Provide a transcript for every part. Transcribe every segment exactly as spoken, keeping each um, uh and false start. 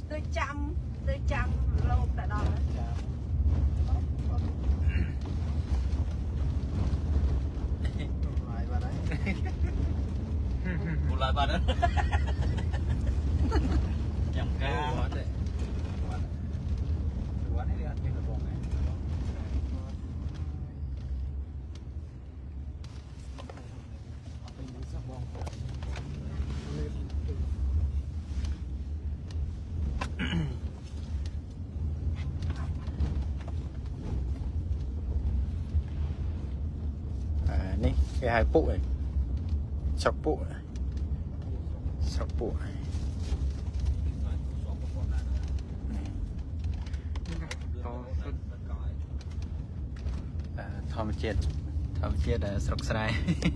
tôi chăm tôi chăm lâu tại đó lại vào đấy một lại vào đó nhầm ca quán này đi ăn là bông này à, ní cái hai phụ này sọc phụ này sọc phụ này à, thom chết thom chết là sọc sai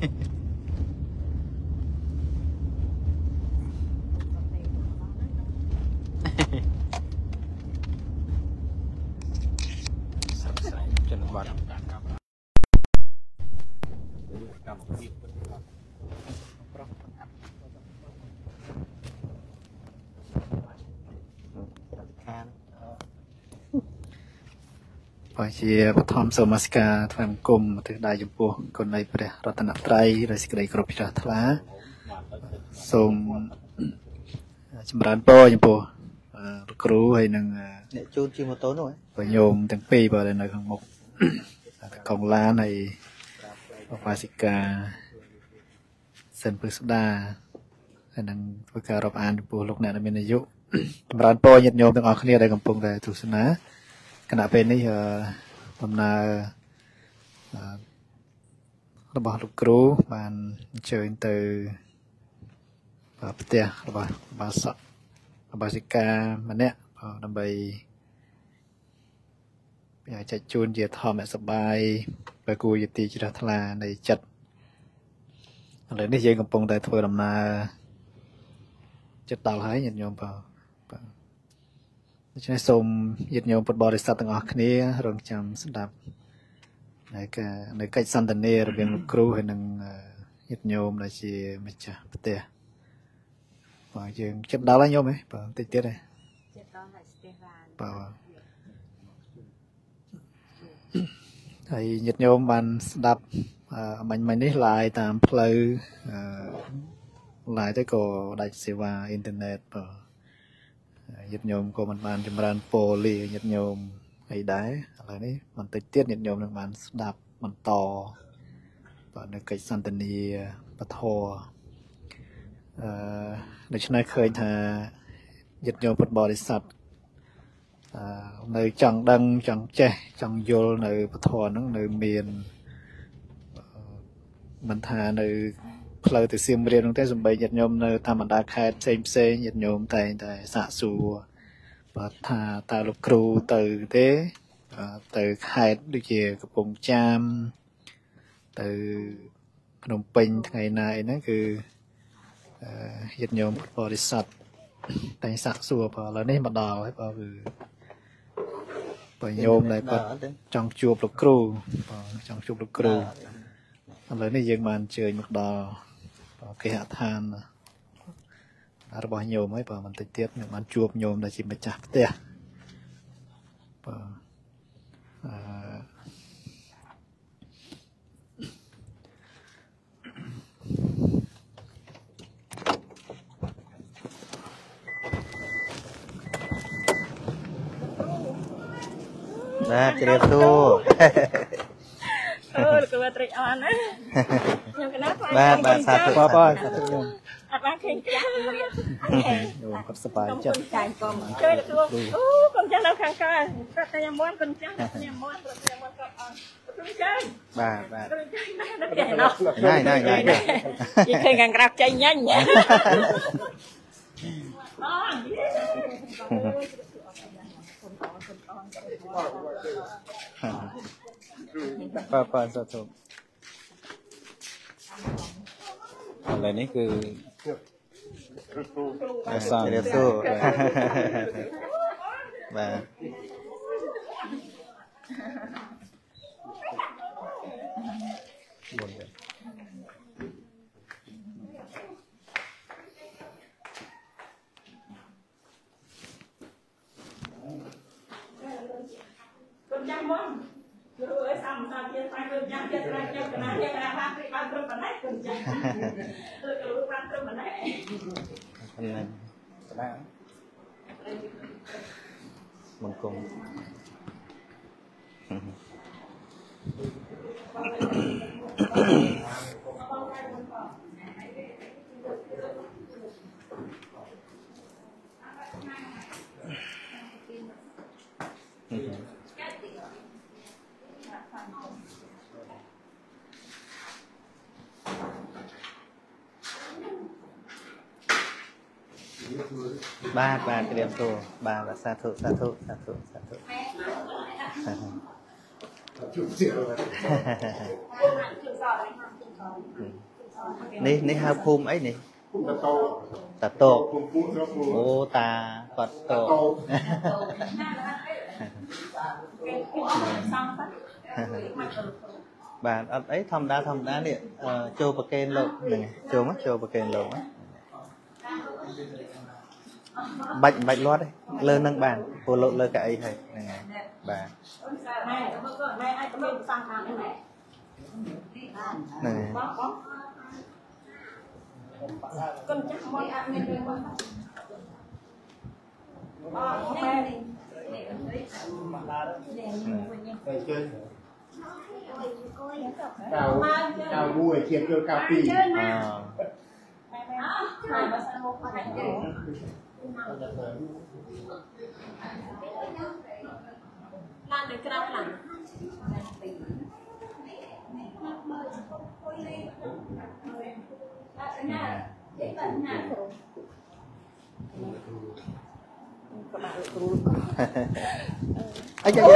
sọc sai chân bátพอเชียร์ปฐมสมัสการทางกรมถึงได้ยมปูคนในประรัตนตรัยได้สิกได้กรบพิจารณาทรงจำรันโปยมปูครูให้หนึ่งเนี่ยจูนชิมโต้หน่อยประโยมตั้งปีไปเลยในข้างมุกของร้านในภาสิกาเซนพุสดาให้หนึ่งประการรับอ่านปูลูกเนี่ยมีอายุจำรันโปยโยมตั้งออกเคลียร์ได้กำปงได้ทุสนะขณะเป็นนี่ตำนาระบาดลูกครูบานเชิญtừปเตียระบาดบาสระบาสิกามันเนี่ยนำไปอยากจะจูนเยียทอมสบายไปกูยตีจิตทลาในจัดอะไรนี่ยังกำปงแต่ถวยตำนาจัดตาหายยันยอมเปล่าใช้สมยึดโยมปบริษัทต่างออกนี้รวมจำสำหรับในการในการสันติเนรเรียนครูให้นังยึดโยมในชีมิจฉาปเตะปล่อยยังจับดาวแล้วโยมไหมปล่อยติดเตี้ยเลยปล่อยไอ้ยึดโยมมันสำหรับมันมันนี่ลายตามเพลย์ลายแต่ก็ได้เสียว่าอินเทอร์เน็ตปล่อยยึดโยมก็มันมันจำรันโปลียึดโยมไอ้ได้อะไรนี่มันติดเตี้ยยึดโยมมันมันดับมันต่อตอนในกิจสันตนีปะทอในช่วงเคยทายึดโยมพุทธบริษัทในจังดังจังเจจังโยในปะทอนั่งในเมียนมันทาในเพลย์แต่เสียมเรียนตั้งแต่สมัยยัดโยมในธรรมดาแค่เซมเซยัดโยมแต่แต่สะสูปัทธาตาลูกครูตื่นเต้ตื่นแค่ด้วยเกี่ยวกับปงจามตื่นขนมปิงไงนายนั่นคือยัดโยมบริษัทแต่สะสูพอแล้วนี่มาดาวให้พอคือปโยมในปัจจังจูบลูกครูจังจูบลูกครูอะไรนี่ยังมันเจอหมดดาวเคหะทานระบายโยมไม่ป่ะมันติดเตี้ยเนี่ยมันจูบโยมได้ชิมไปจับเตี้ยป่ะนะเจริญตู้เออก็ว่าตรีอ่อนนะยังกันนะบ้านบ้านสาธุพ่อพ่อสาธุโยมอาบ้านเข่งจ้าเรียนโยมก็สบายจัดใจกลมเจอตัวโอ้คนจ้าเราขังกันก็แต่ยังม้วนคนจ้ายังม้วนคนยังม้วนก็อ่อนคนจ้าบ้านบ้านง่ายง่ายง่ายยิ่งเคยงานกราบใจยันเนี่ยป้าป้าสาธุอะไรนี่คือสร้างเจริญตู้บ้าน món rồi xong sao chia tay cơn chăng chia tay chia cái này chia cái này ba ba cơn bản này cơn chăng tôi cứ ba cơn bản này anh này đã mừng cùng ba ba cái điểm số ba là sa thụ sa thụ sa thụ sa thụ ní ní hao phum ấy nè tà tô ô tà quạt tô bà ấy thầm đa thầm đa điện châu bạc kênh lộ này châu mắt châu bạc kênh lộ bạch bạch lót đấy lơ nâng bàn cô lộ lơ cả ấy thầy này bà này cao cao mùi chiên kêu cao pì lan được cái nào làm anh cho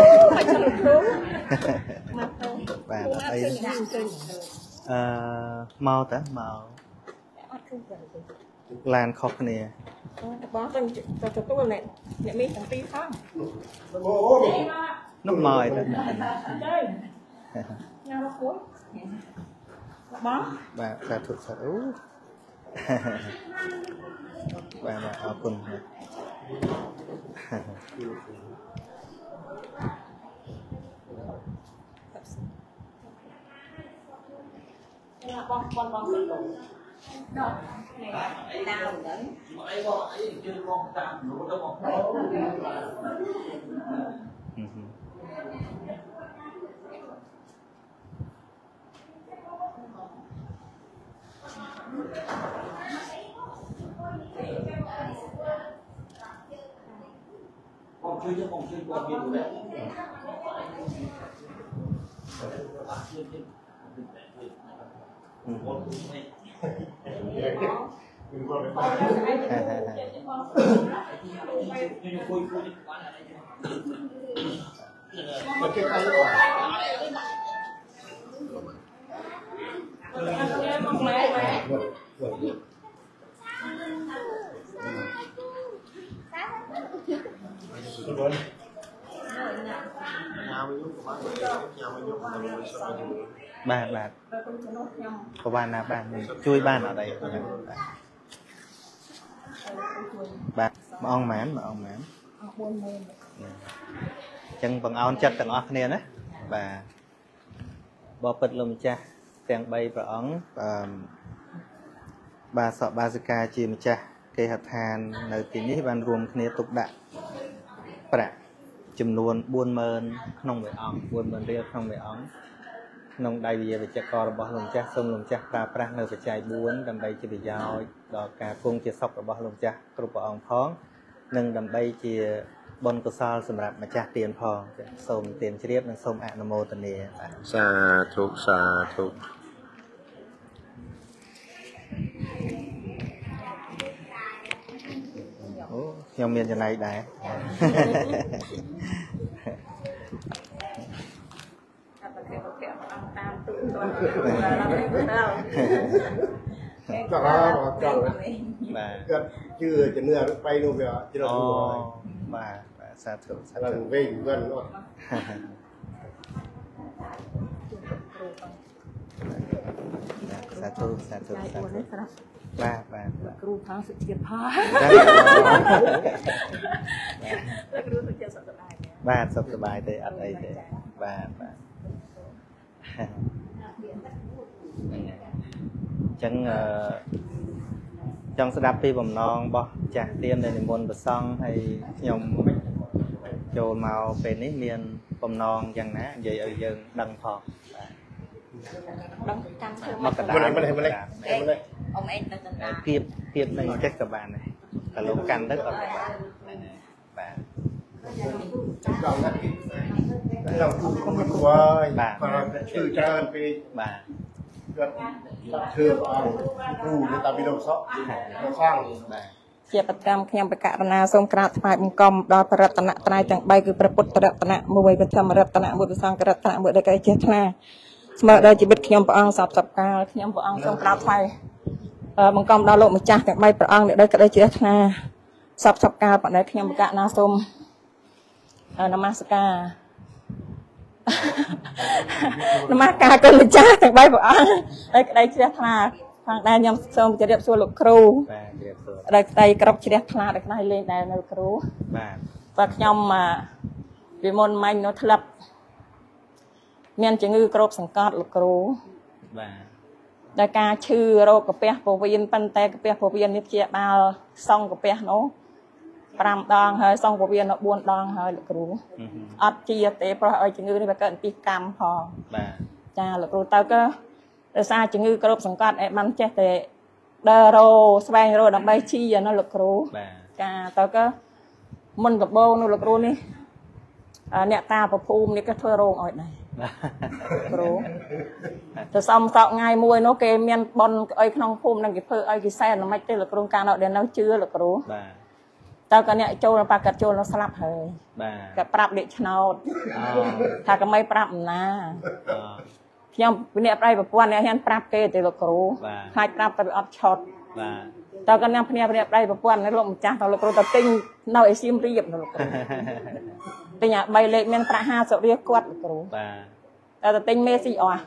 bạn ấy mau ta mau lan khóc nè bó từng cho cho tôi này nhận mi thằng tí không nó mời đó nhau nó cuốn bó bà bà thực sự bà bà ở cùng con con con đó đau đấy mấy con ấy chưa con tạm đủ đâu mà con chưa chứ con chưa con biết rồi đấy bà bà có bà nào bà chui bà ở đây bà mà ông mán mà ông mán chân bằng áo chất tầng áo này đấy bà bỏ bật lồng cha tiền bay và ống bà sợ bà zika chìm cha cây hạt hàn nơi tí ní ban rùm kia tục đạn bà chùm luôn buôn mơn không phải ống buôn mơn riêng không phải ống nông đại bây giờ chắc co bỏ lồng cha xong lồng cha pra pra nơi phải chạy buôn đầm bay chỉ bị giao đò cả cung chia sọc bỏ lồng cha cướp ông phóng nâng đầm bay chỉ bon cơ saoสำหรับมาจากเตียนพอส่งเตียนเรียบนั่งส่งอะนโมตเนียสาธุสาธุโอ้ยังมีจะไหนได้ก็ว่าเจ้าก็ชื่อจะเนื้อไปนู่นไปอ่ะที่เราดูมาสาธุสาเราธุเว้งกันเนาะสาธุสาธุสาธุบ้าบ้าครูทั้งสิบเจ็ดพาครูสิบเจ็ดสบายบ้าสบายแต่อะไรแต่បាទបាទចឹងអឺចង់ស្ដាប់ពីបំណងរបស់ចាស់ទៀនដែលនិមន្តប្រសង់ហើយខ្ញុំចូលមកពេលនេះមានបំណងយ៉ាងណានិយាយឲ្យយើងដឹងផងដឹងតាមធ្វើមកកណ្ដាលម្លេះម្លេះម្លេះអ៊ំអេងទៅកណ្ដាលគៀបគៀបនឹងចេះក៏បានដែរតែលោកកាន់ទៅក៏បានបាទเรานักกินเราพูดก็คือว่าชื่อจานไปបាទก็คือเอาครูในตาบิโลซอกเราสร้างបាទជាប្រកម្មខ្ញុំបកករណាសូមក្រាបថ្វាយបង្គំដល់ព្រះរតនត្រ័យទាំងបីគឺព្រះពុទ្ធរតនៈមួយព្រះធម្មរតនៈមួយព្រះសង្ឃរតនៈមួយដែលគេចេះថ្នាស្មើដល់ជីវិតខ្ញុំព្រះអង្គសពសពកាលខ្ញុំព្រះអង្គសូមក្រាបថ្វាយបង្គំដល់លោកម្ចាស់ទាំងបីព្រះអង្គដែលក្តីជ្រះថ្នាសពសពកាលប៉ុន្តែខ្ញុំបកករណាសូមនមស្ការនមស្ការគុណម្ចាស់ទាំងបីព្រះអង្គហើយក្តីជ្រះថ្លាផងដែរខ្ញុំសូមជម្រាបសួរលោកគ្រូបាទជម្រាបសួរដែលក្តីគ្រប់ជ្រះថ្លាដែលក្តីលេងដែរនៅគ្រូបាទបាទខ្ញុំពីមុនមិញនោះធ្លាប់មានជំងឺគ្របសង្កត់លោកគ្រូបាទដែលការឈឺរោគកាពះពោះវៀនប៉ុន្តែកាពះពោះវៀននេះព្យាបាលសង់កាពះនោះប្រាំដងហើយសងពវៀនបួនដងហើយលោកគ្រូអត់ជាទេព្រោះឲ្យជំងឺនេះវាកើតពីកម្មផងបាទចាលោកគ្រូទៅក៏ដោយសារជំងឺគ្របសង្កត់ឯបានចេះតែដើររោស្វែងរោដើម្បីជាណាលោកគ្រូបាទចាទៅក៏មុនដំបូងនោះលោកគ្រូនេះអ្នកតាប្រភូមិនេះក៏ធ្វើរោងឲ្យដែរគ្រូទៅសំសក់ថ្ងៃមួយនោះគេមានប៉ុនអីក្នុងភូមិនឹងគេធ្វើឲ្យគេសែនមិនទេលោកគ្រូកាលនោះដែលនៅជឿលោកគ្រូបាទតើក៏អ្នកចូលប៉ាកាត់ចូលនៅស្លាប់ហើយបាទក៏ប្រាប់លេខឆ្នោតថាក៏មិនប្រាប់អំណាខ្ញុំអ្នកប្រៃប្រព័ន្ធអ្នកហ៊ានប្រាប់គេទេលោកគ្រូខ្លាចប្រាប់តែវាអត់ឆត់បាទតើក៏អ្នកភ្នាក់អ្នកប្រៃប្រព័ន្ធនេះលោកម្ចាស់តើលោកគ្រូទៅទិញនៅអេសៀមរៀបលោកគ្រូទិញអាបីលេខមានប្រាក់ហាសិបរៀលគាត់លោកគ្រូបាទតែទៅទិញមេស៊ីអស់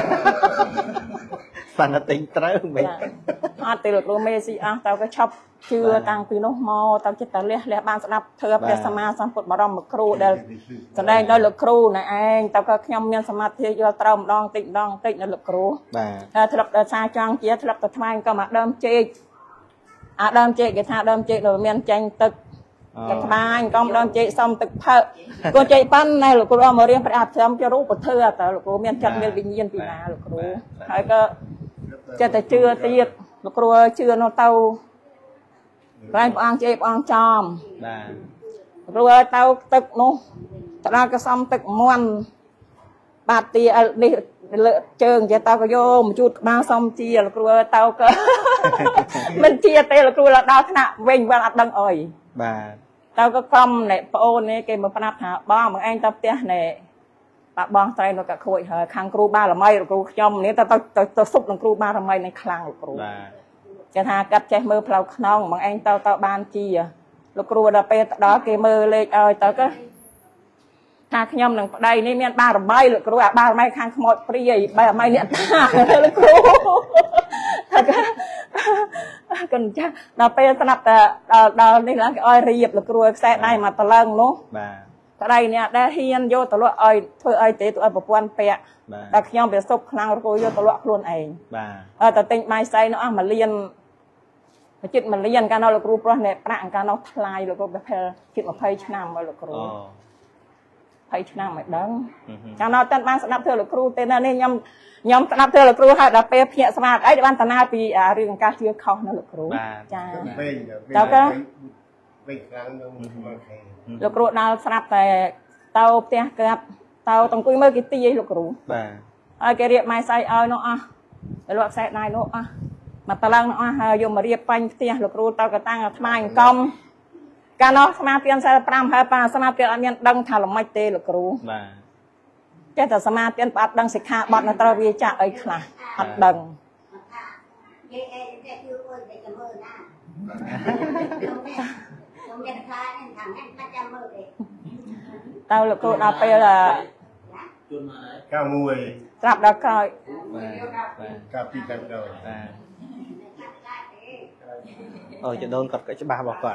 ស្បានតែទិញត្រូវមិនអត់ទេលោកគ្រូមេស៊ីអស់តើក៏ឈប់ជឿតាំងពីនោះមកតើចិត្តតែលះលះបានស្ដាប់ធ្វើព្រះសម្មាសម្ពុទ្ធបរមគ្រូដែលសម្ដែងដោយលោកគ្រូណែឯងតើក៏ខ្ញុំមានសមាធិយល់ត្រូវម្ដងតិចម្ដងតិចនៅលោកគ្រូបាទធ្លាប់ដល់សារចង់ជាធ្លាប់ទៅថ្វាយក៏មកដើមចេកអាដើមចេកគេថាដើមចេកដែលមានចាញ់ទឹកតែថ្វាយក៏ដើមចេកសំទឹកផើកូនចេកប៉ាន់ណែលោកគ្រូមករៀនព្រះអធិធម្មជារូបធឿតើលោកគ្រូមានចិត្តមានវិញ្ញាណពីណាលោកគ្រូហើយក៏ចិត្តតែជឿទៀតលោកគ្រូជឿនោះទៅក្រែងព្រះអង្គជេរព្រះអង្គចំបាទគ្រូឲ្យទៅទឹកនោះទៅដល់ក៏សំទឹកមន់បាត់ទីនេះលើជើងចេះទៅក៏យកមកជូតក្បាលសំជាលោកគ្រូឲ្យទៅក៏មិនជាទេលោកគ្រូដល់ថ្នាក់វិញបានអត់ដឹងអីបាទទៅក៏កំណែប្អូននេះគេមកប្រាប់ថាបងមកឯងទៅផ្ទះណែបាក់បងត្រៃនៅក៏ខូចហើយខាងគ្រូបារមីលោកគ្រូខ្ញុំនេះទៅទៅទៅសុបនឹងគ្រូបារមីនឹងខ្លាំងលោកគ្រូបាទគេថាកាត់ចេះមើលផ្លូវខ្នងបងឯងទៅទៅបានជាលោកគ្រូដល់ពេលទៅដល់គេមើលលេខឲ្យទៅក៏ថាខ្ញុំនឹងប្តីនេះមានបារមីលោកគ្រូអាបារមីខាងខ្មោចព្រាយបារមីអ្នកតាលោកគ្រូថាកូនចាស់ដល់ពេលស្ដាប់តែដល់នេះឡើងគេឲ្យរៀបលោកគ្រូខ្សែដៃមកតឡឹងនោះបាទប្តីនេះដែលហ៊ានយកទៅលក់ឲ្យធ្វើឲ្យទេទៅឲ្យប្រពន្ធពាក់តែខ្ញុំវាសុបខ្លាំងលោកគ្រូយកទៅលក់ខ្លួនឯងបាទអត់តែទិញបាយសៃនោះអស់មួយលានមួយចិត្តមួយលានកាលនោះលោកគ្រូប្រុសនេះប្រាក់កាលនោះថ្លៃលោកគ្រូប្រហែលជិតยี่สิบឆ្នាំហើយលោកគ្រូអូยี่สิบឆ្នាំមិនដឹងកាលនោះតែបានស្ដាប់ធ្វើលោកគ្រូទេណានេះខ្ញុំខ្ញុំស្ដាប់ធ្វើលោកគ្រូហើយដល់ពេលភ្នាក់ស្មាតអីបានតាណាពីរឿងការជឿខុសនៅលោកគ្រូចាតើក៏វិញខ្លាំងនឹងលោកគ្រូដល់ស្ដាប់តែទៅផ្ទះក្រាបទៅតអង្គុយមើលគេទីឲ្យលោកគ្រូបាទហើយគេរៀបម៉ៃសៃឲ្យនោះអស់ទៅលក់ខ្សែដៃនោះអស់មកតឡឹងនោះអស់ហើយយកមករៀបបាញ់ផ្ទះលោកគ្រូទៅក៏តាំងថ្មអង្គមកាលនោះស្មាទានសែប្រាំហើយប៉ាស្មាទានអត់មានដឹងថាល្មិចទេលោកគ្រូបាទចេះតែស្មាទានបើអត់ដឹងសិក្ខាបទនៅត្រូវវាចាក់អីខ្លះអត់ដឹងនិយាយអីតែគឺអើយតែមើលណាខ្ញុំមានខ្លាចហ្នឹងខាងហ្នឹងតែចាំមើលទេតើលោកគ្រូដល់ពេលកាមួយស្រាប់ដល់ក្រោយកាពីកាដល់បាទអូចដូនគាត់ក៏ច្បាស់របស់គាត់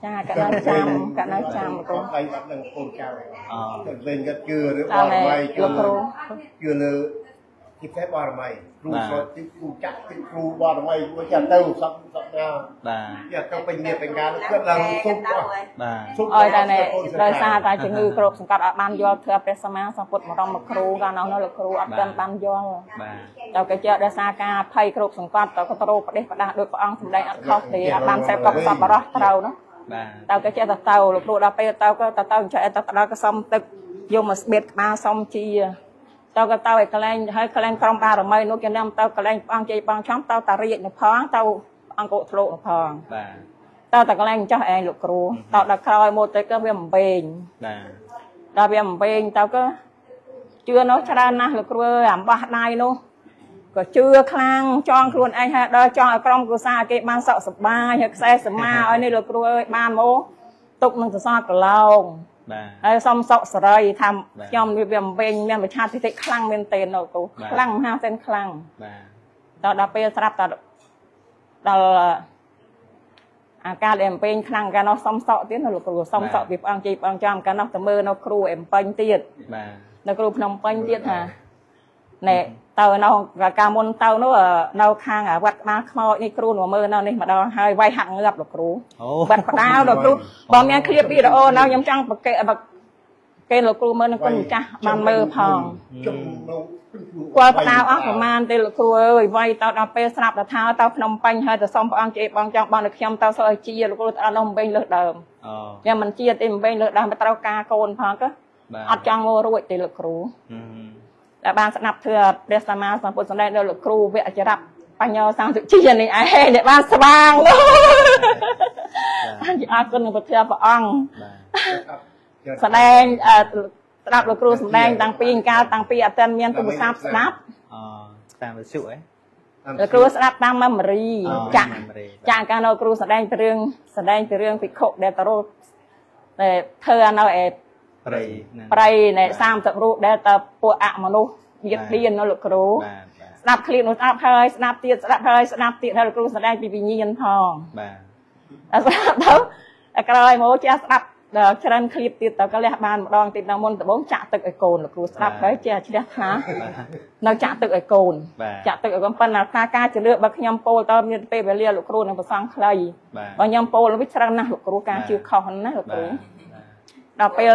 ចាកានៅចាំកានៅចាំលោកគ្រូដៃបាត់នឹងកូនចៅអូតែវិញគាត់ជឿឬបរមីជឿលោកគ្រូជឿលើទីផ្សេងបរមីគ្រូសុទ្ធទីគ្រូចាក់ទីគ្រូបរមីគាត់ចាក់ទៅសពសពណាបាទចាក់ទៅពេញមានពេញការគាត់ឡើងសុំអស់បាទសុំអើយតែដោយសារតែជំងឺគ្របសង្កត់អត់បានយល់ធ្វើព្រះសម្មាសម្ពុទ្ធបរមគ្រូកាលនោះលោកគ្រូអត់ទាន់បានយល់បាទតើក៏ជាដោយសារការភ័យគ្របសង្កត់តើក៏ទៅប្រទេសប្រដាស់ដោយព្រះអង្គសម្ដែងអត់ខុសទេអត់បានសេពកប់សពបរោះត្រូវនោះបាទតើក៏ជាទៅទៅលោកគ្រូដល់ពេលទៅក៏ទៅទៅចែកទៅដល់ក៏សុំទឹកយកមកស្បៀតក្បាលសុំជាតើក៏ទៅឲ្យកលែងហើយកលែងក្រុមបារមីនោះគេនាំទៅកលែងព្រះអង្គជ័យបងចំទៅតារាជនៅផងទៅអង្គធ្លោកនៅផងបាទតើតកលែងចាស់ឯងលោកគ្រូតដល់ក្រោយមកទៅក៏វាអំបេងបាទដល់វាអំបេងទៅក៏ជឿនោះច្រើនណាស់លោកគ្រូអើយអំបោះដៃនោះក៏ជឿខ្លាំងចង់ខ្លួនឯងហើយដល់ចង់ឲ្យក្រុមគ្រួសារគេបានសុខសប្បាយហើយខ្សែសមាឲ្យនេះលោកគ្រូអើយបានមកទុកនឹងសរសើរកឡោងបាទហើយសុំសុខសរីថាខ្ញុំវាអំបេងមានវិឆាទិដ្ឋិខ្លាំងមែនទេលោកគ្រូខ្លាំងមហាសេនខ្លាំងបាទដល់ដល់ពេលស្រាប់តដល់អាការដែលអំពេញខ្លាំងកាលនោះសុំសក់ទៀតនៅលោកគ្រូសុំសក់ពីព្រះអង្គជ័យព្រះអង្គចំកាលនោះទៅមើលនៅគ្រូអំពេញទៀតបាទនៅគ្រូភ្នំពេញទៀតថាណែទៅនៅកាលមុនទៅនោះនៅខាងវត្តក្បាលខ្មោចនេះគ្រូមកមើលនៅនេះម្ដងហើយវាយហាក់ងាប់លោកគ្រូអូវត្តផ្ដាវលោកគ្រូបើមានឃ្លៀបវីដេអូនៅខ្ញុំចង់ប្រកេគេលោកគ្រូមើលនឹងគុណម្ចាស់បានមើលផងជុំនៅគាត់ផ្ដាវអស់ប្រមាណទេលោកគ្រូអើយវាយទៅដល់ពេលស្រាប់ទៅថាទៅភ្នំពេញហើយទៅសុំព្រះអង្គជ័យបងចង់បានឲ្យខ្ញុំទៅសុំឲ្យជាលោកគ្រូអត់នោះអំពេញលើសដើមអូខ្ញុំមិនជាទេអំពេញលើសដើមត្រូវការកូនផងក៏បាទអត់ចង់មករួចទេលោកគ្រូតែបានស្ដាប់ធ្វើព្រះសម្មាសម្ពុទ្ធសម្ដែងដល់លោកគ្រូវគ្គចរៈបញ្ញោសង្ឃជានេះឯងដែលបានស្វាងបាទអរគុណនឹងព្រះព្រះអង្គបាទសម្ដែងស្ដាប់លោកគ្រូសម្ដែងតាំងពីកាលតាំងពីអតិនមានទូរស័ព្ទស្ដាប់អូតាមវិទ្យុអីលោកគ្រូស្ដាប់តាម memory ចាក់ memory ចាក់កាលនៅគ្រូសម្ដែងពីរឿងសម្ដែងពីរឿងភិក្ខុដែលទៅរកតែធ្វើនៅឯព្រៃព្រៃនៃសាមសិបរូបដែលទៅពួកអមនុស្សយឹកឌៀននៅលោកគ្រូបាទស្ដាប់ឃ្លៀបនោះស្ដាប់ហើយស្ដាប់ទៀតស្ដាប់ហើយស្ដាប់ទៀតហើយលោកគ្រូសម្ដែងពីវិញ្ញាណផងបាទដល់ស្ដាប់ទៅតែក្រោយមកចេះស្ដាប់ដល់ច្រើនឃ្លៀបទៀតទៅក៏លះបានម្ដងទៀតដល់មុនដំបូងចាក់ទឹកឲ្យកូនលោកគ្រូស្ដាប់ហើយចេះជ្រះថ្លានៅចាក់ទឹកឲ្យកូនចាក់ទឹកឲ្យកូនប៉ុន្តែថាការជឿបើខ្ញុំពោលតើមានពេលវេលាលោកគ្រូនឹងប្រសងខ្លីបើខ្ញុំពោលវាច្រើនណាស់លោកគ្រូការជឿខុសណាស់លោកគ្រូដល់ពេល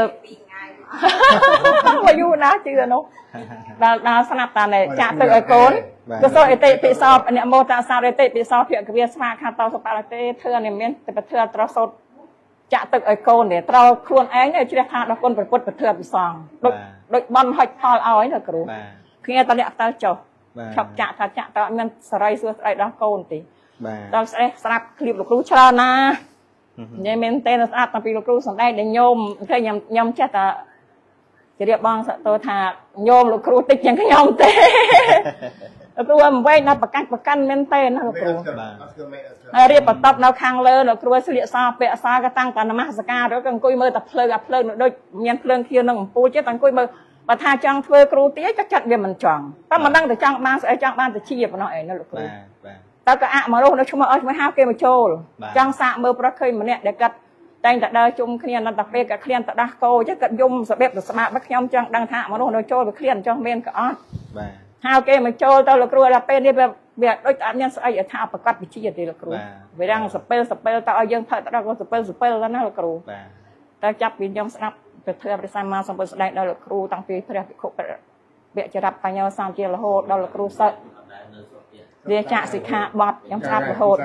មកយូរណាស់ជឿនោះដល់ដល់ស្នាប់តាណែចាក់ទឹកឲ្យកូនក៏សូអេតិពិសោអនិមោតសារេតិពិសោភគវាស្មាខាតោសបរតេធ្វើនេះមានតែប្រធើត្រសោតចាក់ទឹកឲ្យកូនទេត្រូវខ្លួនឯងជ្រះថ្លាដល់គុណព្រះពុទ្ធប្រធើពិសងដូចដូចបន់ហុចផលឲ្យណាគ្រូគ្នាតអ្នកទៅចុះឈប់ចាក់ថាចាក់តើអត់មានសរីសួស្ដីដល់កូនទេដល់ស្អេះស្រាប់ឃ្លៀបលោកគ្រូច្រើនណានិយាយមែនទេស្អាតតាំងពីលោកគ្រូសំដែងដែលញោមឃើញខ្ញុំខ្ញុំចេះតែជម្រាបបងសតោថាញោមលោកគ្រូតិចជាងខ្ញុំទេលោកគ្រូអំវែងដល់ប្រកាច់ប្រកាន់មែនទេណាលោកគ្រូហើយរៀបបន្ទប់នៅខាងលើលោកគ្រូស្លៀកសពាក់សក៏តាំងតនមស្ការទៅក៏អង្គុយមើលតែភ្លើងអាភ្លើងដូចមានភ្លើងខៀវនឹងអំពូលចេះតែអង្គុយមើលបើថាចង់ធ្វើគ្រូទាយក៏ចិត្តវាមិនចង់តែមិនដឹងតែចង់បានស្អីចង់បានទៅជាប៉ុណ្ណោះឯងណាលោកគ្រូតើក៏អមនុស្សនៅឈ្មោះអស់ឈ្មោះហៅគេមកចូលចង់សាកមើលប្រកឃើញម្នាក់ដែលគាត់តែងតែដើរជុំគ្នានៅតែពេលក៏ឃ្លានទៅដាស់គោចេះគាត់យំរបៀបទៅស្មាក់បើខ្ញុំចង់ដឹងថាមនុស្សនៅចូលវាឃ្លានចុះមានក៏អត់បាទហៅគេមកចូលទៅលោកគ្រូដល់ពេលនេះវាវាដូចអត់មានស្អីឲ្យថាប្រកាសវិជាទេលោកគ្រូវារាំងសពិលសពិលទៅឲ្យយើងផឹកទៅដល់សពិលសពិលទៅណាលោកគ្រូបាទតែចាប់ពីខ្ញុំស្ដាប់ទៅធ្វើព្រះសម្មាសម្ពុទ្ធស្ដែងដល់លោកគ្រូតាំងពីព្រះភិក្ខុវគ្គចរៈបញ្ញោសង្ឃជារហូតដល់លោកគ្រូសិស្សវាចាក់សិក្ខាបទខ្ញុំស្ដាប់រហូត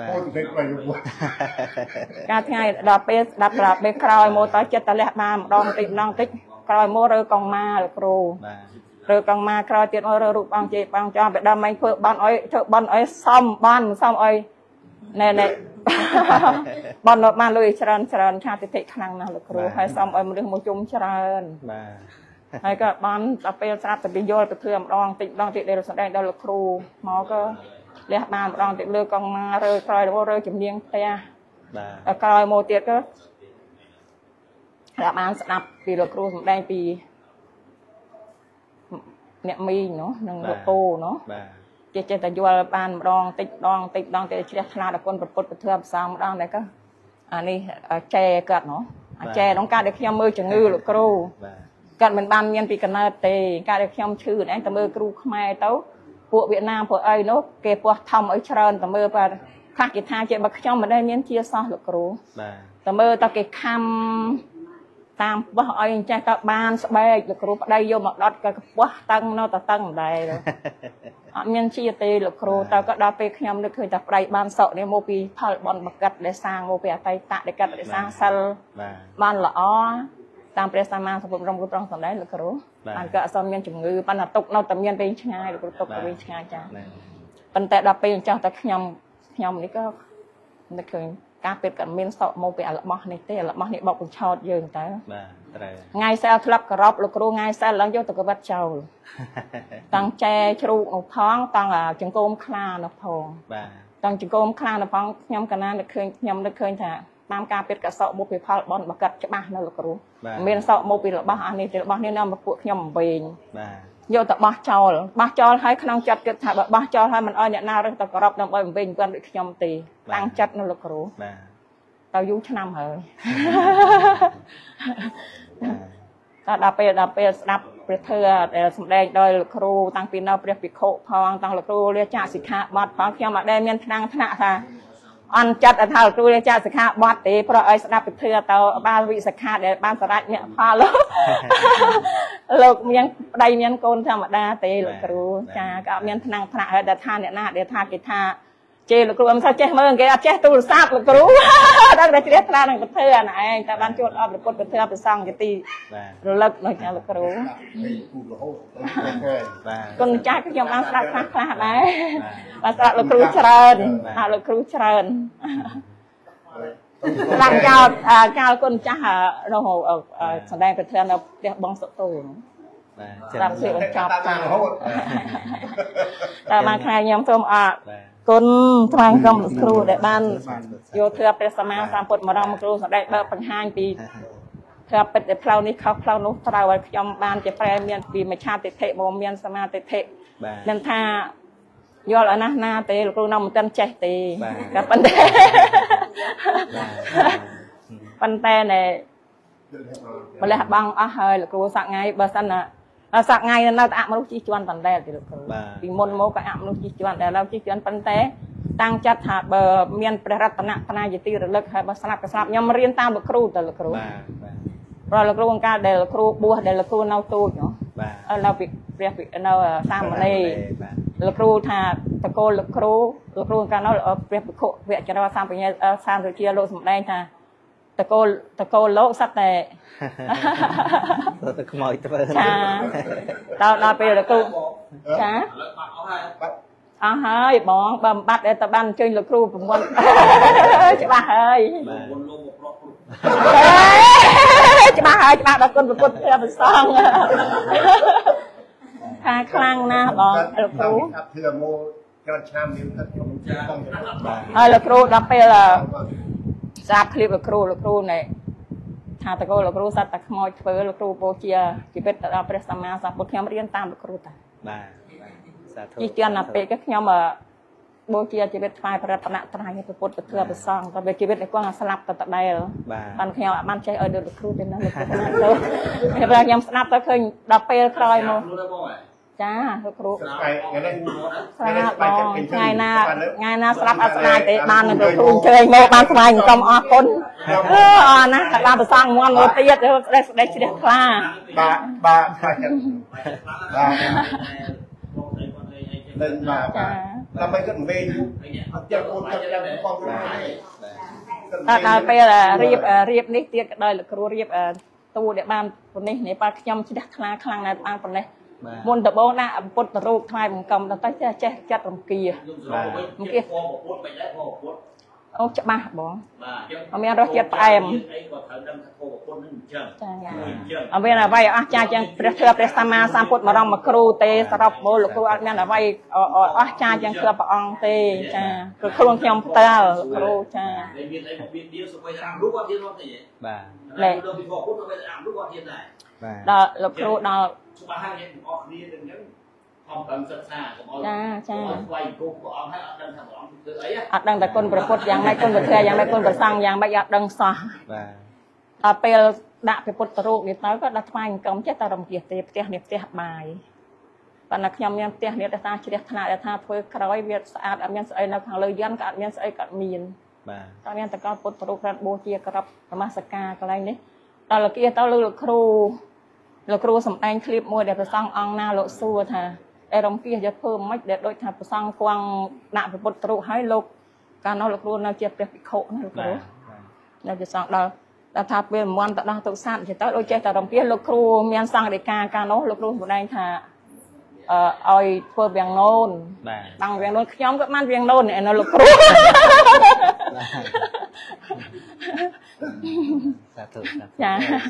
ការថ្ងៃដល់ពេលស្ដាប់ដល់ពេលក្រោយមកទៅចិត្តតលះបានម្ដងតិចម្ដងតិចក្រោយមករើកងម៉ាលោកគ្រូរើកងម៉ាក្រោយទៀតមករើរូបអង្គជ័យបងចង់ទៅដល់មិនធ្វើបន់អុយធ្វើបន់អុយសំបានសំអុយណែណែបន់បានលុយច្រើនច្រើនឆាតិតិខ្លាំងណាស់លោកគ្រូហើយសំអុយមនុស្សមកជុំច្រើនបាទហើយក៏បានដល់ពេលស្រាប់តែពីយល់ទៅធ្វើម្ដងតិចម្ដងទៀតដែលសម្ដែងដល់លោកគ្រូមកក៏លះបានម្ដងទៀតលើកងម៉ារើក្រោយរើជំនាញផ្ទះបាទក្រោយមកទៀតក៏តែបានស្ដាប់ពីលោកគ្រូសម្ដែងពីអ្នកមីងនោះនឹងលោកពូនោះចេះចេះតែយល់បានម្ដងតិចម្ដងតិចម្ដងទៅជ្រះថ្លាដល់គុណព្រះពុទ្ធព្រះធម៌ប្រសងម្ដងតែក៏อันนี้แจกัดเนาะแจต้องการเด็กขยำมือจะงือหรือครูกัดเหมือนบ้านเมียนปีกันนาเตการเด็กขยำชื่อไอ้ตะมือครูขมายเต้าพวกเวียดนามพวกไอ้เนาะเก็บพวกทำไอ้เชิญตะมือไปข้ากิจทางเจ็บบักขยำมาได้เมียนเชียร์ซอหรือครูตะมือตะเก็บคำตามว่าไอ้ใจตะบานสบายหรือครูได้โยมดัดกับว่าตั้งเนาะตะตั้งได้เลยเมียนเชียเตหรือครูแต่ก็ได้ไปขยำได้เคยแต่ไปบ้านเสาเนี่ยโมปีพาบอลบักกัดได้สร้างโมปีอะไรตะได้กัดได้สร้างซัลบ้านละอ้อตามเปรียบมาสมบูรณ์รำรุตรองสำได้หรือครูอันก็สมเมียนจุงือปันตกเราแต่เมียนเป็นช่างหรือตกเป็นช่างจ้าปันแต่ได้ไปจ้าแต่ขยำขยำนี่ก็ได้เคยการเปิดกับเมียนเสาโมปีอะไรบ้างนี่เตะอะไรบ้างนี่บอกเป็นชอดยืนแต่ไงเซลทลับกระรอบหรือครูไงเซลแล้วโยตกบัดเจ้าตั้งใจชรูหนุท้องตั้งจังโกมคลาหนุทองตั้งจังโกมคลาหนุท้องยำกันนั้นได้เคยยำได้เคยแต่ตามการเปิดกับเสาโมปีพาบอลบักกัดจะบ้านั่นหรือครูเมียนเสาโมปีหรือบ้าอันนี้หรือบ้านี่นั่นมาปวดยำเบงโยตบ้าเจ้าบ้าเจ้าให้ขนมจัดเกิดถ้าบ้าเจ้าให้มันอ้อยเนี่ยน่ารักตกกระรอบน้ำอ้อยเบงกันยำตีตั้งจัดนั่นหรือครูเตายุ่งชนำเหรอก็ดับไปดับไปดับเปเธอแต่สมัยโดยครูตั้งปีนเอาเปรียบปีโคพองตั้งครูเรียกจ่าสิกขาบอดพองเที่ยวมาได้เมียนทางธนาค่ะอันจัดอันเท่าครูเรียกจ่าสิกขาบอดตีเพราะไอ้สนับเปเธอเตาบ้านวิสิกขาเดี๋ยวบ้านสระเนี่ยพาลูกลูกเมียนได้เมียนโกนธรรมดาตีลูกครูจ่าก็เมียนทางธนาเดี๋ยวท่าเนี่ยหน้าเดี๋ยวท่ากิท่าเจลูกครูมันเขาเจ๊เมืองแกเจ๊ตูซาบลูกครูตั้งแต่เรียกตราหนังเปเธอไหนแต่บ้านจุดออกหรือปดเปเธอไปซ่องจะตีระลึกหน่อยจ้าลูกครูคนจ้าก็ยังบ้านสระคลาคลาไหนบ้านสระลูกครูเชิญหาลูกครูเชิญหลังกาวกาวคนจ้าเราแสดงเปเธอเราเรียกบ้องสตูนรับเสียงจับแต่มาใครยังส้มอ่ะคนทางกรมครูได้บ้านโยเธอเป็นสมาสามปดมาดามครูแสดงเบอร์ปัญหาปีเธอเป็นแต่เพลานี้เขาเพลานุตราวันยมบ้านจะแปลเมียนปีมาชาติเทโมเมียนสมาติเทนั่นท่ายอดอันนั้นนาเตลูกครูน้องมันเต้นใจตีกับปันเตปันเตเนี่ยมาเลยบังอ่ะเฮ้ยลูกครูสักไงเบอร์สันน่ะสักไงนั่นเราอ่ะมาลูกจีจวนปันเตติลูกครูปีมนโมก็อ่ะมาลูกจีจวนแต่เราจีจวนปันเตตั้งจัดหาเบอร์เมียนประรัตนะพนาจิตีระลึกให้บัสนับกระสับยมเรียนตามลูกครูแต่ลูกครูเราลูกครูการเดลครูบัวเดลครูนาตูเนาะเราปิดเรียกปิดเราตามมาเลยลูกครูถ้าตะโกนลูกครูลูกครูการเราเรียกปิดโคเวียจะเราสามปีนี้สามตัวเชียร์โลสมัยได้ถ้าตะโกนตะโกนโลสัตแต่ตะขโมยตะเบิร์จ้าเราเราไปลูกครูจ้าอ่าเฮ้ยบองบำบัดแต่บ้านช่วยลูกครูผมวันจะมาเฮ้ยจะมาเฮ้ยจะมาเราคนเป็นคนเพื่อเป็นซองทางคลั่งนะบองลูกครูเถื่อโมกระชามนิ้วถ้าผมต้องเฮ้ยลูกครูรับไปละทราบคลิปลูกครูลูกครูเนี่ยชาตะโกลูกครูสัตตะขโมยเฟือลูกครูโปเชียจีเป็ดเราเปรสมาสับบุตรเขียมเรียนตามลูกครูแต่จีเจียนนับเป็ดก็เขียมโบเชียจีเป็ดไฟพระรัตนะตรายให้ปวดเถื่อไปซ่องแต่เบจีเป็ดในกว้างสลับตัดได้หรอมันเขียมมันใช้เออเดือดลูกครูเป็นนั่นลูกครูนั่นเลยเวลายังสลับก็เคยดับเป็ดคลอยโมจ้าลูกครูสลับบองไงน่าไงน่าสลับอัศนัยเตะบ้านลูกครูเชยโมบ้านสมัยกรมอคนเออนะแต่บ้านไปสร้างมวนโมเตียดได้ได้ได้เสียคลาบ้าบ้าบ้าเล่นมาทำไมก็เมย์จะพูดจะจะฟังไม่ได้ไปเรียบเรียบนิดเดียวก็ได้ลูกครูเรียบตู้เด็กบ้านคนนี้ในปากยำชิดคลาคลังในบ้านคนนี้มนตะโบนะปุตตะรูปทายมันกำตั้งแต่เจ๊จัดรำเกียร์รำเกียร์โอ้จะมาบ่เอาเมียรถเจ็ดไปเอ็มเอาเมียอะไรอาจารย์ยังเปรียบเทียบเปรียบสมาสามพุทธมารำมาครูเตะสรับโมลูกครูอาจารย์อะไรอาจารย์ยังเกือบปองเตะจ้าคือครูเขียมเตะครูจ้าเลยดาลูกครูดา ông cần sẵn sàng của cha cha quay cung của ông hay ở đây thằng ông cứ ấy á អត់ដឹងតែគុណប្រពុតយ៉ាងម៉េចគុណប្រធាយ៉ាងម៉េចគុណប្រសង្ឃយ៉ាងម៉េចអត់ដឹងសោះបាទដល់ពេលដាក់ព្រះពុទ្ធរូបនេះទៅក៏ដល់ថ្វាយអង្គមចេះតែរំគាទេផ្ទះនេះផ្ទះបាយប៉ុន្តែខ្ញុំមានផ្ទះនេះតែថាជ្រះថ្នាក់តែថាធ្វើក្រោយវាស្អាតអត់មានស្អីនៅខាងលើយន្តក៏អត់មានស្អីក៏មានបាទតែមានតកពុទ្ធរូបបូជាក្របនមស្ការកន្លែងនេះដល់លោកគាទៅលើលោកគ្រូលោកគ្រូសំដែងឃ្លីបមួយដែលព្រះសង្ឃអង្គណាលោកសួរថាអេរំគាយកធ្វើមិនដែលដូចថាព្រះសង្ឃគង់ដាក់ព្រះពុទ្ធរូបឲ្យលោកកាលនោះលោកគ្រូនៅជាព្រះភិក្ខុណាលោកគ្រូនៅជាសង្ឃដល់ដល់ថាពេលមន់ទៅដោះទុកសត្វទៅដូចចេះតែរំគាលោកគ្រូមានសង្ឃដីកាកាលនោះលោកគ្រូសម្ដែងថាអឺឲ្យធ្វើវាំងនោនបាទបាំងវាំងនោនខ្ញុំក៏បានវាំងនោនឯនោះលោកគ្រូសាធុចា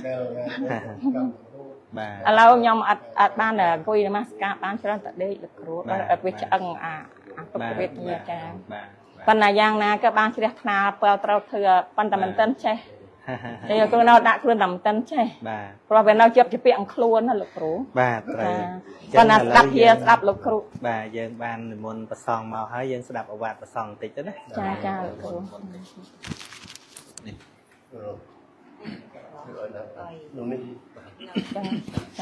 បាទឥឡូវខ្ញុំអត់អត់បានអង្គុយនមស្ការបានច្រើនតែដេកលោកគ្រូដល់អត់វាឆ្អឹងអាអាទុកវេទនាចាបាទប៉ុន្តែយ៉ាងណាក៏បានជ្រះថ្លាពេលត្រូវធ្វើប៉ុន្តែមិនទាន់ចេះតែគ្រូនៅដាក់ខ្លួនតែមិនទាន់ចេះបាទព្រោះវានៅជាប់ជាពាក់អង្គខ្លួនណាលោកគ្រូបាទត្រូវប៉ុន្តែស្ដាប់ជាស្ដាប់លោកគ្រូបាទយើងបាននិមន្តប្រសងមកហើយយើងស្ដាប់អវាទប្រសងបន្តិចទៅណាចាចាលោកគ្រូនេះនោះនេះចាចា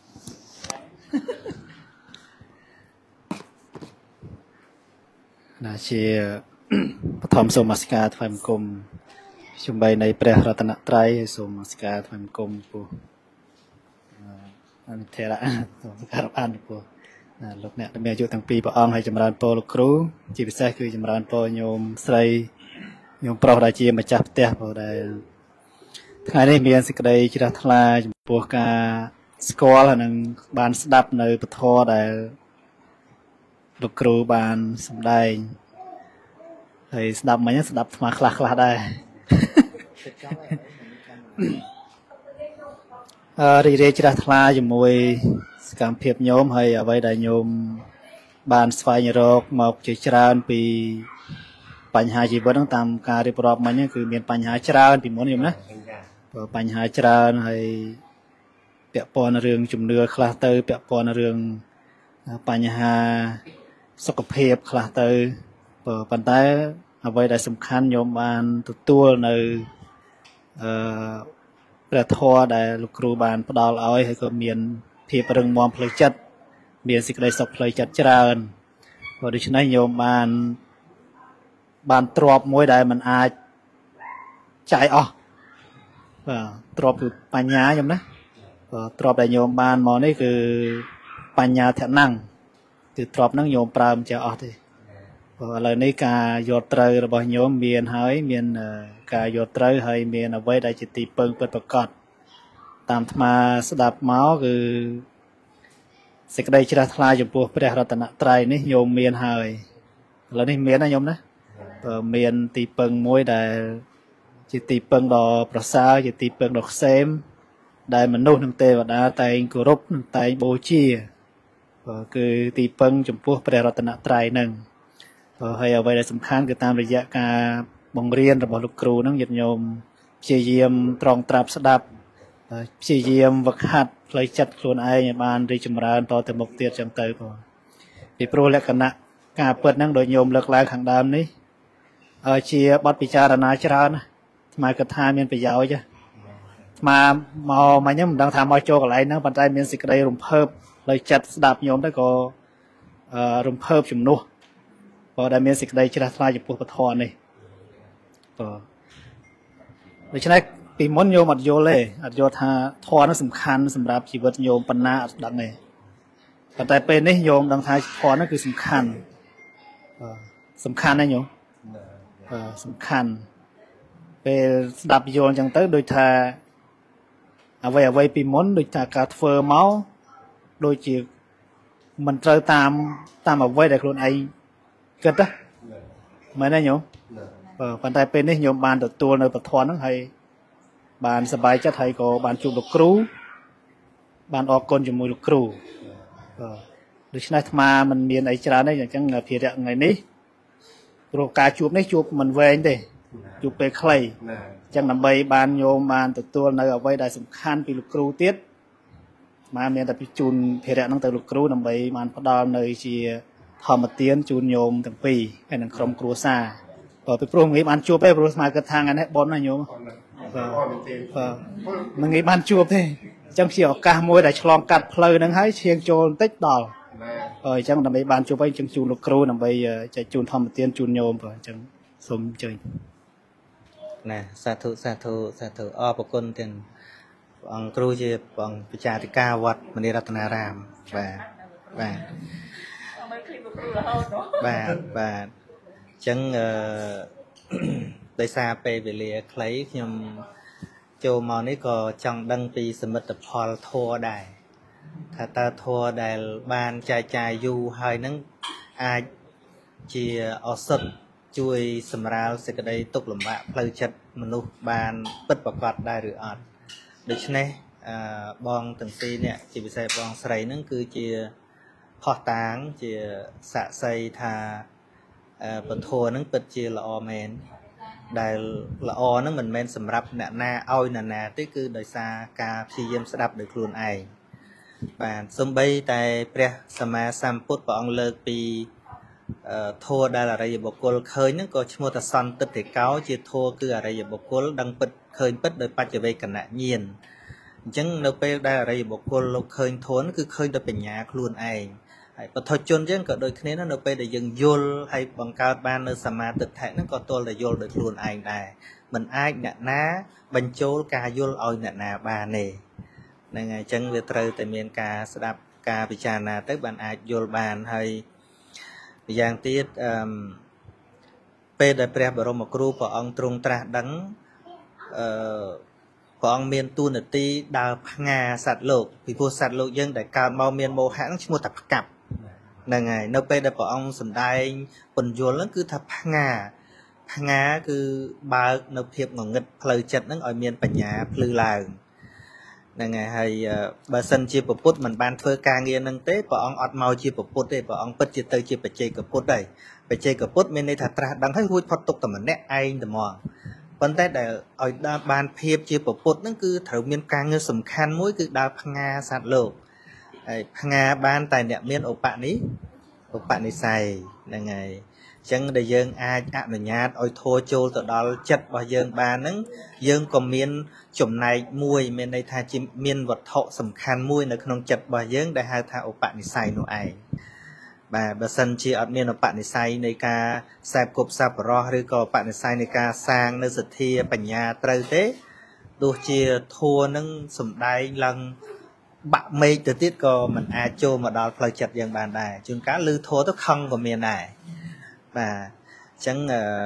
ណាជាបឋមសូមនមស្ការថ្វាយបង្គំជំបីនៃព្រះរតនត្រ័យហើយសូមនមស្ការថ្វាយបង្គំពូអនុធរៈសូមការបានពូលោកអ្នកមានអាយុទាំងពីរព្រះអង្គហើយចម្រើនពរលោកគ្រូជាពិសេសគឺចម្រើនពរញោមស្រីញោមប្រុសដែលជាម្ចាស់ផ្ទះពូដែលថ្ងៃនេះមានសេចក្តីជ្រះថ្លាចំពោះការស្គាល់ហើយនឹងបានស្ដាប់នៅពធដែលលោកគ្រូបានសម្ដែងហើយស្ដាប់មិញស្ដាប់ស្មាខ្លះខ្លះដែរអឺរីករាយជ្រះថ្លាជាមួយសកម្មភាពញោមហើយអ្វីដែលញោមបានស្វែងរកមកជាច្រើនពីបញ្ហាជីវិតហ្នឹងតាមការរៀបរាប់មិញគឺមានបញ្ហាច្រើនពីមុនញោមណាបញ្ហាច្រើនហើយពាក់ព័ន្ធរឿងជំនឿខ្លះទៅពាក់ព័ន្ធរឿងបញ្ហាសុខភាពខ្លះទៅប៉ុន្តែអ្វីដែលសំខាន់ញោមបានទទួលនៅអឺព្រះធម៌ដែលលោកគ្រូបានផ្ដល់ឲ្យហើយក៏មានភាពរឹងមាំផ្លូវចិត្តមានសេចក្តីសុខផ្លូវចិត្តច្រើនព្រោះដូច្នេះញោមបានបានទ្របមួយដែលมันអាចចាយអស់បាទទ្របគឺបញ្ញាញោមណាបាទទ្របដែលញោមបានមកនេះគឺបញ្ញាធនំគឺទ្របហ្នឹងញោមប្រើមិនចេះអស់ទេព្រោះឥឡូវនេះការយល់ត្រូវរបស់ញោមមានហើយមានការយល់ត្រូវហើយមានអ្វីដែលជាទីពឹងពិតប្រាកដតាមអាត្មាស្ដាប់មកគឺសេចក្តីជ្រះថ្លាចំពោះព្រះរតនត្រ័យនេះញោមមានហើយឥឡូវនេះមានណាញោមណាមានទីពឹងមួយដែលជាទីពឹងដ៏ប្រសើរជាទីពឹងដ៏ខ្សែមដែលមនុស្សនិងទេវតាតែងគោរពនិងតែងបូជាគឺទីពឹងចំពោះព្រះរតនត្រ័យនឹងហើយអ្វីដែលសំខាន់គឺតាមរយៈការបង្រៀនរបស់លោកគ្រូនឹងញាតិញោមព្យាយាមត្រង់ត្រាប់ស្ដាប់ព្យាយាមវឹកហាត់ផ្លូវចិត្តខ្លួនឯងឲ្យបានរីកចម្រើនតទៅមុខទៀតចឹងទៅបងពីព្រោះលក្ខណៈការពិតហ្នឹងដោយញោមលើកឡើងខាងដើមនេះជាបទពិចារណាច្រើនណាស្មារតីថាមានប្រយោជន៍ស្មាមកមកហ្នឹងមិនដឹងថាមកចូលកន្លែងហ្នឹងប៉ុន្តែមានសេចក្តីរំភើបផ្លូវចិត្តស្ដាប់ញោមទៅក៏រំភើបជំនួសបើដែលមានសេចក្តីជ្រះថ្លាចំពោះពធនេះបាទដូច្នេះពីមុនញោមអត់យល់ទេអត់យល់ថាធម៌នោះសំខាន់សម្រាប់ជីវិតញោមប៉ុណ្ណាអត់ដឹងទេប៉ុន្តែពេលនេះញោមដឹងថាធម៌នោះគឺសំខាន់បាទសំខាន់ណាស់ញោមបាទសំខាន់ពេលស្ដាប់យល់អញ្ចឹងទៅដូចថាអ្វីអ្វីពីមុនដូចថាការធ្វើមកដូចជាមិនត្រូវតាមតាមអ្វីដែលខ្លួនឯងគិតណាមែនទេញោមបាទប៉ុន្តែពេលនេះញោមបានទទួលនៅពធហ្នឹងហើយបានសប្បាយចិត្តហើយក៏បានជួបលោកគ្រូបានអរគុណជាមួយលោកគ្រូបាទដូច្នេះអាត្មាមិនមានអីច្រើនទេអញ្ចឹងភារៈថ្ងៃនេះព្រោះការជួបនេះជួបមិនវែងទេជួបពេលខ្លីអញ្ចឹងដើម្បីបានញោមបានទទួលនៅអ្វីដែលសំខាន់ពីលោកគ្រូទៀត mà miền tập chun phê rẽ năng từ lục cừu nằm bấy màn phát đòn nơi chỉ thò một tiếng chun nhôm từng pì hay là khom cừu xa vàไปโปรมงี้มันชัวไปโปรมาเกิดทางกันให้บอลนะโยมมันงี้มันชัวไปจังเสียวกามวยแต่ฉลองกัดเพลินนั่งให้เชียงโจนติ๊กดอลเออจังนำไปบานชัวไปจังจูนลูกครูนำไปจะจูนทอมเตียนจูนโยมเผื่อจังสมเจยน่ะสาธุสาธุสาธุอ้อปกุลเตียนบังครูจีบังปิจาริกาวัดมณีรัตนารามแบบแบบแบบแบบจังเอ่อได้ทราบไปเวลาใครยมโจมอนี่ก็จังดังปีสมิทพอลทัวได้ถ้าตาทัวได้บานใจใจอยู่ให้นั่งอาเจียอสุดช่วยสำราญสิ่งใดตกหลุมบะเพลิดจัดมนุษย์บานปิดประกอบได้หรืออ่อนดังนั้นบองตั้งซีเนี่ยจีบใส่บองใส่นั่นคือเจียพอตางเจียสะใส่ทาปะทัวนั่นปิดเจียละออเมนได้ละออนั่นเหมือนเมนสำหรับเนี่ยนาเอาหนานาที่คือโดยซากาพิเยมสดับโดยครูนไอบานสมบัยแต่เปรียสมาสัมพุทธปองเลิกปีโทษได้อะไรอย่าบอกกลเคยนั่นก็ชโมตสันติเตเก้าจีโทคืออะไรอย่าบอกกลดังปิดเคยปิดโดยปัจจัยกันนะเงียนจังเราไปได้อะไรอย่าบอกกลเราเคยโทนคือเคยโดยเป็นยาครูนไอปทจนจังก็โดยคะแนนนั้นเราไปได้ยังโยลให้บังการบ้านในสมาติแท้นั่นก็ตัวได้โยลโดยครูนไอได้มันไอเนี่ยนะบรรจุการโยลเอาเนี่ยนะบานเนี่ยในไงจังเวทเตอร์แต่เมียนกาสดับกาพิจารณาแต่บันไอโยลบานให้อย่างที่เป็นได้เปรียบบรมครูพระองค์ตรงตรัสดังพระองค์เมียนตูนตีดาวพงาสัตว์โลกพิพูสัตว์โลกยังได้การเมาเมียนโมหังชิมุตับกับนั่นไงเราไปได้พระองค์สำได้ปนโยนนั่นคือทับพงาพงาคือบาเราเพียบงงเงิดเพลย์จัดนั่งอ่อยเมียนปัญญาพลือลางนั่นไงให้บาสันจีบพุทธมันบานเฟอร์กางเงียนั่งเต้พระองค์อดเมาจีบพุทธได้พระองค์ปัจจิตเตจีปัจเจกับพุทธได้ปัจเจกับพุทธเมียนในถัดตราดังให้พูดพอตกแต่มันแน่ไอแต่มองปันแต่ได้อ่อยบานเพียบจีบพุทธนั่นคือถือเมียนกางเงินสำคัญมุ้ยคือดาวพงาสัตว์โลกไอ้พงาบานแต่เนี่ยเมียนอุปะนี้อุปะนิสัยนั่นไงจังได้ยังอาอนุญาตอ่อยโทโจลต่อดอลจัดว่ายังบานนั้นยังก็เมียนจุ่มในมวยเมียนในทางจิเมียนวัตถุสำคัญมวยในขนมจัดว่ายังได้หาทางอุปนิสัยโนไอแบบบัสันจีอัดเมียนอุปนิสัยในการแสบกบสับรอหรือก็อุปนิสัยในการสร้างในสถีปัญญาเตยเต้ดูเชียทัวนั่งสมได้ลังบะเมย์ตัวติดก็มันอาโจมาดอลพลอยจัดยังบานได้จนการลือทัวต้องคังกับเมียนได้mà chẳng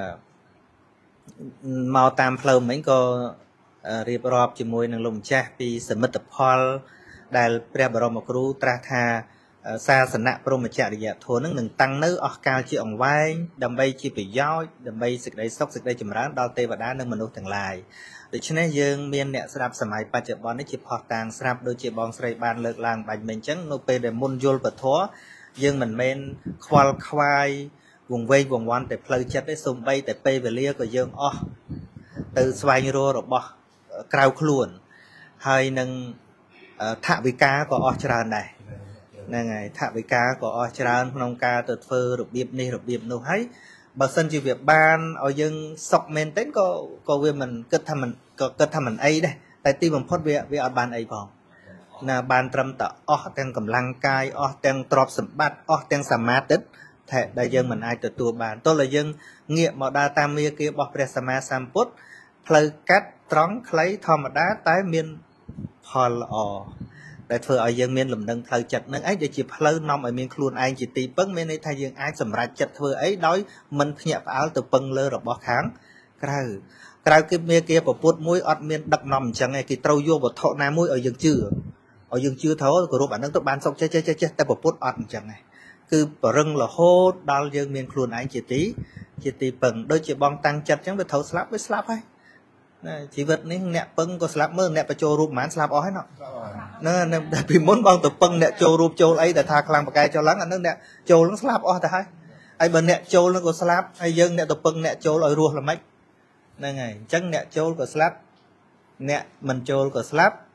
màu tam phơi mấy co riệp rọp chỉ môi năng lồng cha vì sớm mất tập hall đài pre bờ rồng cru tra tha xa sanh nạ pro mà chạy để dẹp thua năng tăng nữ ở cao chỉ ông vai đầm bay chỉ bị gió đầm bay sực đây sốc sực đây chìm rán đo tê và đá năng mình đâu thằng lại để cho nên dương miền nẹt sạp sầm ai ba chợ bón nó chỉ phọt tàng sạp đôi chỉ bón sậy bàn lợn làng bạch mình chẳng nô pe để môn yol bật thua dương mình men khoal khoai vùng vây vùng quan để phơi chất để xung bay để pe về lia của dương o từ xoay rô rồi bỏ cào khuôn hay nâng thạ với cá có o tràn này nè ngày thạ với cá có o tràn nông cá từ phơ được biệp này được biệp đâu thấy bà sân chỉ việc ban ở dương sọc men tết có có về mình kết thầm mình có kết thầm mình ấy đây tại tim mình phốt về về ở ban ấy vào là ban trầm tạ o tên cầm lăng cai o tên trọp sầm bát o tên sầm mát tết thế đại dương mình ai từ tua bàn tôi là dân nghiệm mà đa tam mía kia bọc ra sama samput phơi cắt trắng lấy thò mà đá tái miên phò lò đại thừa ở dân miên lùm nâng phơi chặt nâng ấy để chỉ phơi nằm ở miên khuôn anh chỉ tì bưng miên này thay dân ai sầm ra chặt thừa ấy đói mình nhập áo từ bưng lơ rồi bỏ kháng cái cái cái mía kia của put mũi ọt miên đặc nằm chẳng ngày kỳ trâu vô vào thọ na mũi ở dân chưa ở dân chưa thấu củaรูป ảnh nâng tụi ban xong chơi chơi chơi chơi tại của put ọt chẳng nàyคือปรึงละโหดดาวยังมีครูนไอจิตีจิตีเปิงโดยจะบองตังจัดจังไปเท่าสลับไปสลับให้ชีวิตนี้เนี่ยเปิงก็สลับเมื่อเนี่ยไปโจรูปหมานสลับเอาให้เนาะนั่นเนี่ยแต่พิมพ์บองตัวเปิงเนี่ยโจรูปโจไอแต่ทาคลังปากกายโจลังอันนั้นเนี่ยโจลังสลับเอาแต่ให้ไอ้เบอร์เนี่ยโจลังก็สลับไอ้ยังเนี่ยตัวเปิงเนี่ยโจลอยรัวละไหมนั่นไงจังเนี่ยโจก็สลับเนี่ยมันโจก็สลับ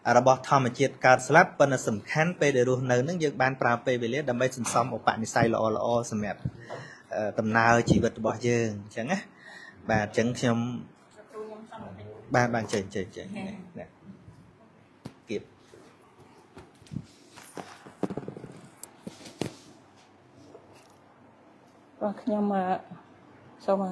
របស់ធម្មជាតិកើតស្លាប់ប៉ុន្តែសំខាន់ពេលដែលរស់នៅនឹងយើងបានប្រើពេលវេលាដើម្បីសន្សំឧបនិស្ស័យល្អល្អសម្រាប់ដំណើរជីវិតរបស់យើងអញ្ចឹងណាបាទអញ្ចឹងខ្ញុំបាទបាទចេញចេញចេញនេះគៀបបាទខ្ញុំសូម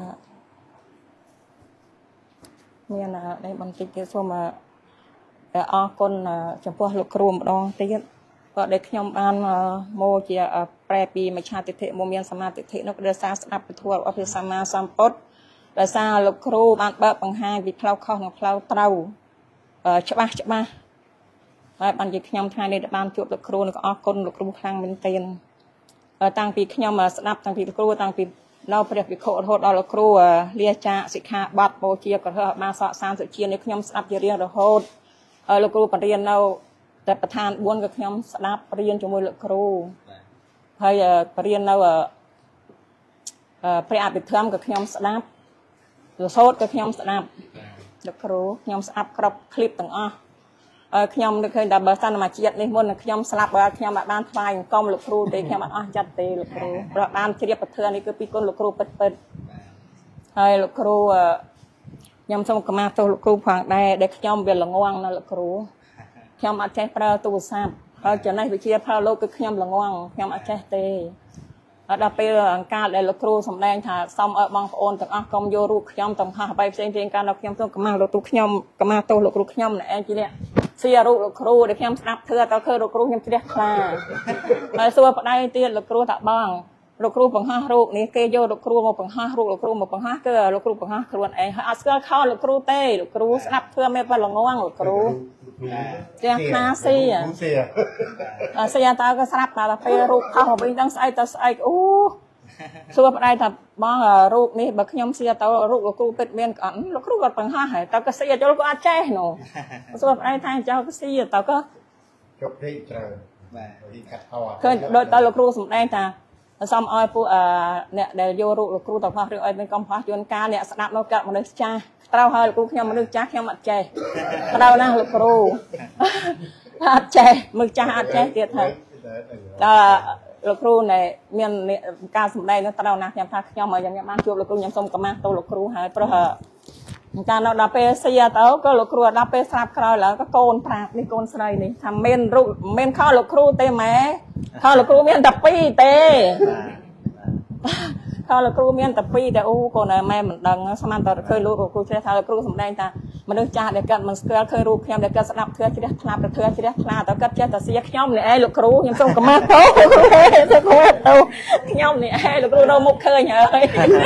មានđâyបន្តិចទៀតសូមអរគុណចំពោះលោកគ្រូម្ដងទៀតក៏ដែលខ្ញុំបានមកជាប្រែពីមច្ឆាទិដ្ឋិមកមានសមាទិដ្ឋិនោះដោយសារស្ដាប់ពធរបស់ព្រះសម្មាសម្ពុទ្ធដោយសារលោកគ្រូបានបើកបង្ហាញពីផ្លូវខុសនិងផ្លូវត្រូវច្បាស់ច្បាស់ហើយបានជាខ្ញុំថ្ងៃនេះបានជួបលោកគ្រូនិងអរគុណលោកគ្រូខ្លាំងមែនទែនតាំងពីខ្ញុំស្ដាប់តាំងពីលោកគ្រូតាំងពីនៅព្រះវិខុរហូតដល់លោកគ្រូលាចាកសិក្ខាបទបូជាក៏ធ្វើឲ្យបានសកសានសុជានេះខ្ញុំស្ដាប់ជារៀងរហូតលោកគ្រូបរៀននៅតែប្រធានបួនក៏ខ្ញុំស្ដាប់រៀនជាមួយលោកគ្រូហើយបរៀននៅព្រះអភិធម្មក៏ខ្ញុំស្ដាប់រសោតក៏ខ្ញុំស្ដាប់លោកគ្រូខ្ញុំស្ដាប់គ្រប់คลิปទាំងអស់ខ្ញុំនឹកឃើញតែបើសិនមកជាតិនេះមុនខ្ញុំស្លាប់បើខ្ញុំអាចបានថ្វាយអង្គមលោកគ្រូទេខ្ញុំអត់អស់ចិត្តទេលោកគ្រូព្រោះបានជ្រាបពធនេះគឺពីគុណលោកគ្រូពិតពិតហើយលោកគ្រូខ្ញុំសូមកម្មាទោសលោកគ្រូផងដែរដែលខ្ញុំវាល្ងងនៅលោកគ្រូខ្ញុំអត់ចេះប្រើទូរស័ព្ទហើយចំណេះវិជ្ជាផ្លូវលោកគឺខ្ញុំល្ងងខ្ញុំអត់ចេះទេដល់ពេលអង្ការដែលលោកគ្រូសម្ដែងថាសុំឲ្យបងប្អូនទាំងអស់កុំយករូបខ្ញុំទាំងហោះអ្វីផ្សេងផ្សេងកាលដល់ខ្ញុំសូមកម្មាលោកទូខ្ញុំកម្មាទោសលោកគ្រូខ្ញុំណែជានេះសៀរូបលោកគ្រូដែលខ្ញុំស្ដាប់ធ្វើទៅឃើញលោកគ្រូខ្ញុំជ្រះថ្លាហើយសួរប្តីទៀតលោកគ្រូថាបងលោកគ្រូបង្ហោះរូបនេះគេយកលោកគ្រូមកបង្ហោះរូបលោកគ្រូមកបង្ហោះគឺលោកគ្រូបង្ហោះខ្លួនឯងហើយអត់ស្គាល់ខុសលោកគ្រូទេលោកគ្រូស្ដាប់ធ្វើមិនប៉ុណ្ណឹងល្ងងលោកគ្រូជ្រះថ្លាស៊ីអស៊ីតើក៏ស្ដាប់តែពេលរូបខុសមកវិញដឹងស្អែកទៅស្អែកអូសួរប្តីថាបងរូបនេះបើខ្ញុំសៀទៅរូបលោកគ្រូពិតមានអត់លោកគ្រូគាត់បង្ហោះហើយតើក៏សៀយល់ក៏អត់ចេះនោះសួរប្តីថាចៅក៏សៀតើក៏ជប់ពេកច្រើនបាទពីកាត់ហោឃើញដូចតើលោកគ្រូសម្ដែងថាសុំឲ្យពួកអ្នកដែលយករូបលោកគ្រូទៅផាសរឿងឲ្យមានកំផាសយន្តការអ្នកស្ដាប់នៅកាត់មនុស្សចាស់ត្រូវហើយលោកគ្រូខ្ញុំមនុស្សចាស់ខ្ញុំអត់ចេះត្រូវណាស់លោកគ្រូអត់ចេះមើលចាស់អត់ចេះទៀតហើយតើលោកគ្រូណែមានការសម្ដែងនោះត្រូវណាស់ខ្ញុំថាខ្ញុំឲ្យខ្ញុំបានជួបលោកគ្រូខ្ញុំសូមកម្មាទោសលោកគ្រូហើយព្រោះកាលនៅដល់ពេលសៀទៅក៏លោកគ្រូដល់ពេលស្រាប់ក្រោយឡើងក៏កូនប្រាប់នេះកូនស្រីនេះថាមានរូបមានខោលោកគ្រូទេម៉ែខោលោកគ្រូមានតែពីរទេខោលោកគ្រូមានតែពីរតែអូកូនម៉ែមិនដឹងស្មានតើឃើញលោកគ្រូជ្រះថាលោកគ្រូសម្ដែងថាមនុស្សចាស់ដែលគាត់មិនស្គាល់ឃើញរូបខ្ញុំដែលគាត់ស្ដាប់ធឿជ្រះថ្លាប្រធឿជ្រះថ្លាតើគាត់ចេះតែសៀខ្ញុំនេះឯងលោកគ្រូខ្ញុំសូមកម្មាទោសទៅខ្ញុំនេះឯងលោកគ្រូនៅមុខឃើញហើយ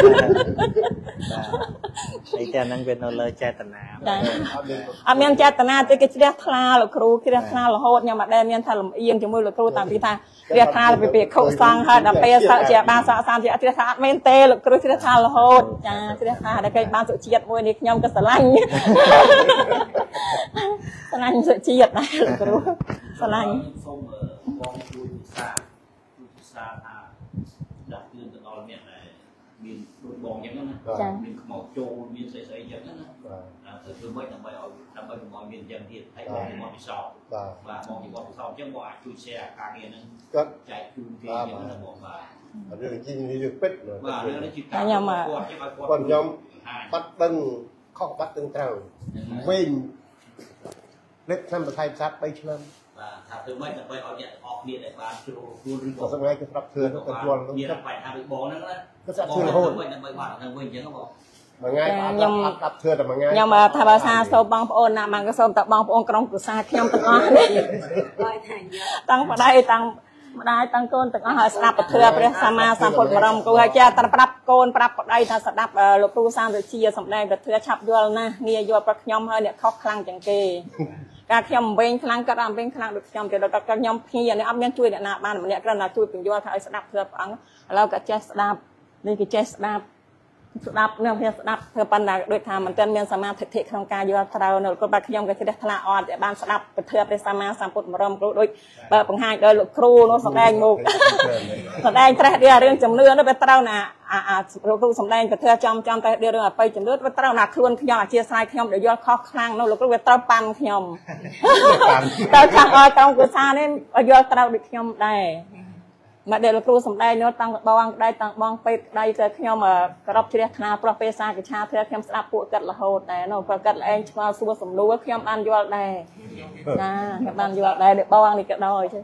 អីតែហ្នឹងវានៅលើចេតនាអត់មានចេតនាទេគេជ្រះថ្លាលោកគ្រូជ្រះថ្លារហូតខ្ញុំអត់ដែលមានថាលំអៀងជាមួយលោកគ្រូតាំងពីថាជ្រះថ្លាពីពីខុសសង្ឃហើយដល់ពេលសក់ជាបានសក់សានជាជ្រះថ្លាអត់មែនទេលោកគ្រូជ្រះថ្លារហូតចាជ្រះថ្លាដែលគេបានសុជាតិមួយនេះខ្ញុំក៏ស្រឡាញ់ស្រឡាញ់សុជាតិដែរលោកគ្រូស្រឡាញ់សូមបងជួយពិសាពិសាថាដាក់ជឿនទៅដល់អ្នកដែលមានដូចបងអញ្ចឹងណាមានខ្មោចចូលមានស្អីស្អីអញ្ចឹងណាបាទទៅធ្វើម៉េចដើម្បីឲ្យដើម្បីកុំឲ្យមានអញ្ចឹងទៀតហើយបងមកពិសោធន៍បាទបងមកពិសោធន៍អញ្ចឹងបងអាចជួយ share ការងារហ្នឹងគាត់ចែកជូនគេអញ្ចឹងណាបងបាទរឿងជីនេះរឿងពិតបាទរឿងនេះជាការខ្ញុំគាត់ខ្ញុំបាត់ដឹងខុសបាត់ដឹងត្រូវវិញលេខឆ្នាំបន្ថែមផ្សាប់បីឆ្នាំបាទថាធ្វើម៉េចដើម្បីឲ្យអ្នកអស់គ្នាដែលបានចូលខ្លួនឬក៏សម្រាប់គេស្រាប់ធឿនទៅជន់មានបញ្ហាដូចបងហ្នឹងណាក៏ស្រាប់ធឿនរហូតដើម្បីបានទៅវិញអញ្ចឹងបងមួយថ្ងៃខ្ញុំអត់ស្រាប់ធឿនតែមួយថ្ងៃខ្ញុំថាភាសាសូមបងប្អូនណាបានក៏សូមតែបងប្អូនក្រុមគ្រួសារខ្ញុំទាំងអស់នេះតាំងប្តីតាំងម្ដាយតាំងកូនទាំងអស់ឲ្យស្ដាប់ពធព្រះសម្មាសម្ពុទ្ធបរមគ្រូហើយចាតែប្រាប់កូនប្រាប់ប្តីថាស្ដាប់លោកគ្រូសាមវិជាសម្ដែងពធឆាប់យល់ណាស់ងាយយល់ប្រខ្ញុំហើយអ្នកខុសខ្លាំងជាងគេការខ្ញុំវិញខ្លាំងក៏អត់វិញខ្លាំងដូចខ្ញុំទៅដល់គាត់ខ្ញុំភ្ញីនេះអត់មានជួយអ្នកណាបានម្នាក់គ្រាន់តែជួយពន្យល់ថាឲ្យស្ដាប់ព្រះអង្គឥឡូវក៏ចេះស្ដាប់នេះគេចេះស្ដាប់ស្ដាប់នឹងវាស្ដាប់ធ្វើប៉ុន្តែដូចថាមិនទាន់មានសមាធិក្នុងការយល់ត្រូវនៅក៏បាទខ្ញុំក៏ជ្រះថ្លាអត់បានស្ដាប់ពធព្រះសម្មាសម្ពុទ្ធបរមគ្រូដូចបើបង្ហាញដោយលោកគ្រូនោះសម្ដែងមកសម្ដែងត្រេះដៀរឿងជំនឿនោះវាត្រូវណាអាលោកគ្រូសម្ដែងពធចំចំតែដៀរឿងអបិយជំនឿវាត្រូវណាខ្លួនខ្ញុំអធិស្ឋានខ្ញុំដែលយល់ខុសខ្លាំងនោះលោកគ្រូវាត្រូវប៉ាន់ខ្ញុំតើខាងអត់ក្រុមគូសានេះយល់ត្រូវដូចខ្ញុំដែរមកដែលលោកគ្រូសម្ដែងនោះតាំងបងក្តីតាំងបងពេទ្យក្តីទៅខ្ញុំក្របជ្រះថ្នាប្រោះពេសាកិច្ឆាធ្លាខ្ញុំស្ដាប់ពួកគាត់រហូតដែរនោះប្រកាសឯងឆ្ងល់សួរសំណួរខ្ញុំបានយល់ដែរណាខ្ញុំបានយល់ដែរដែលបងនេះក៏ដោយចា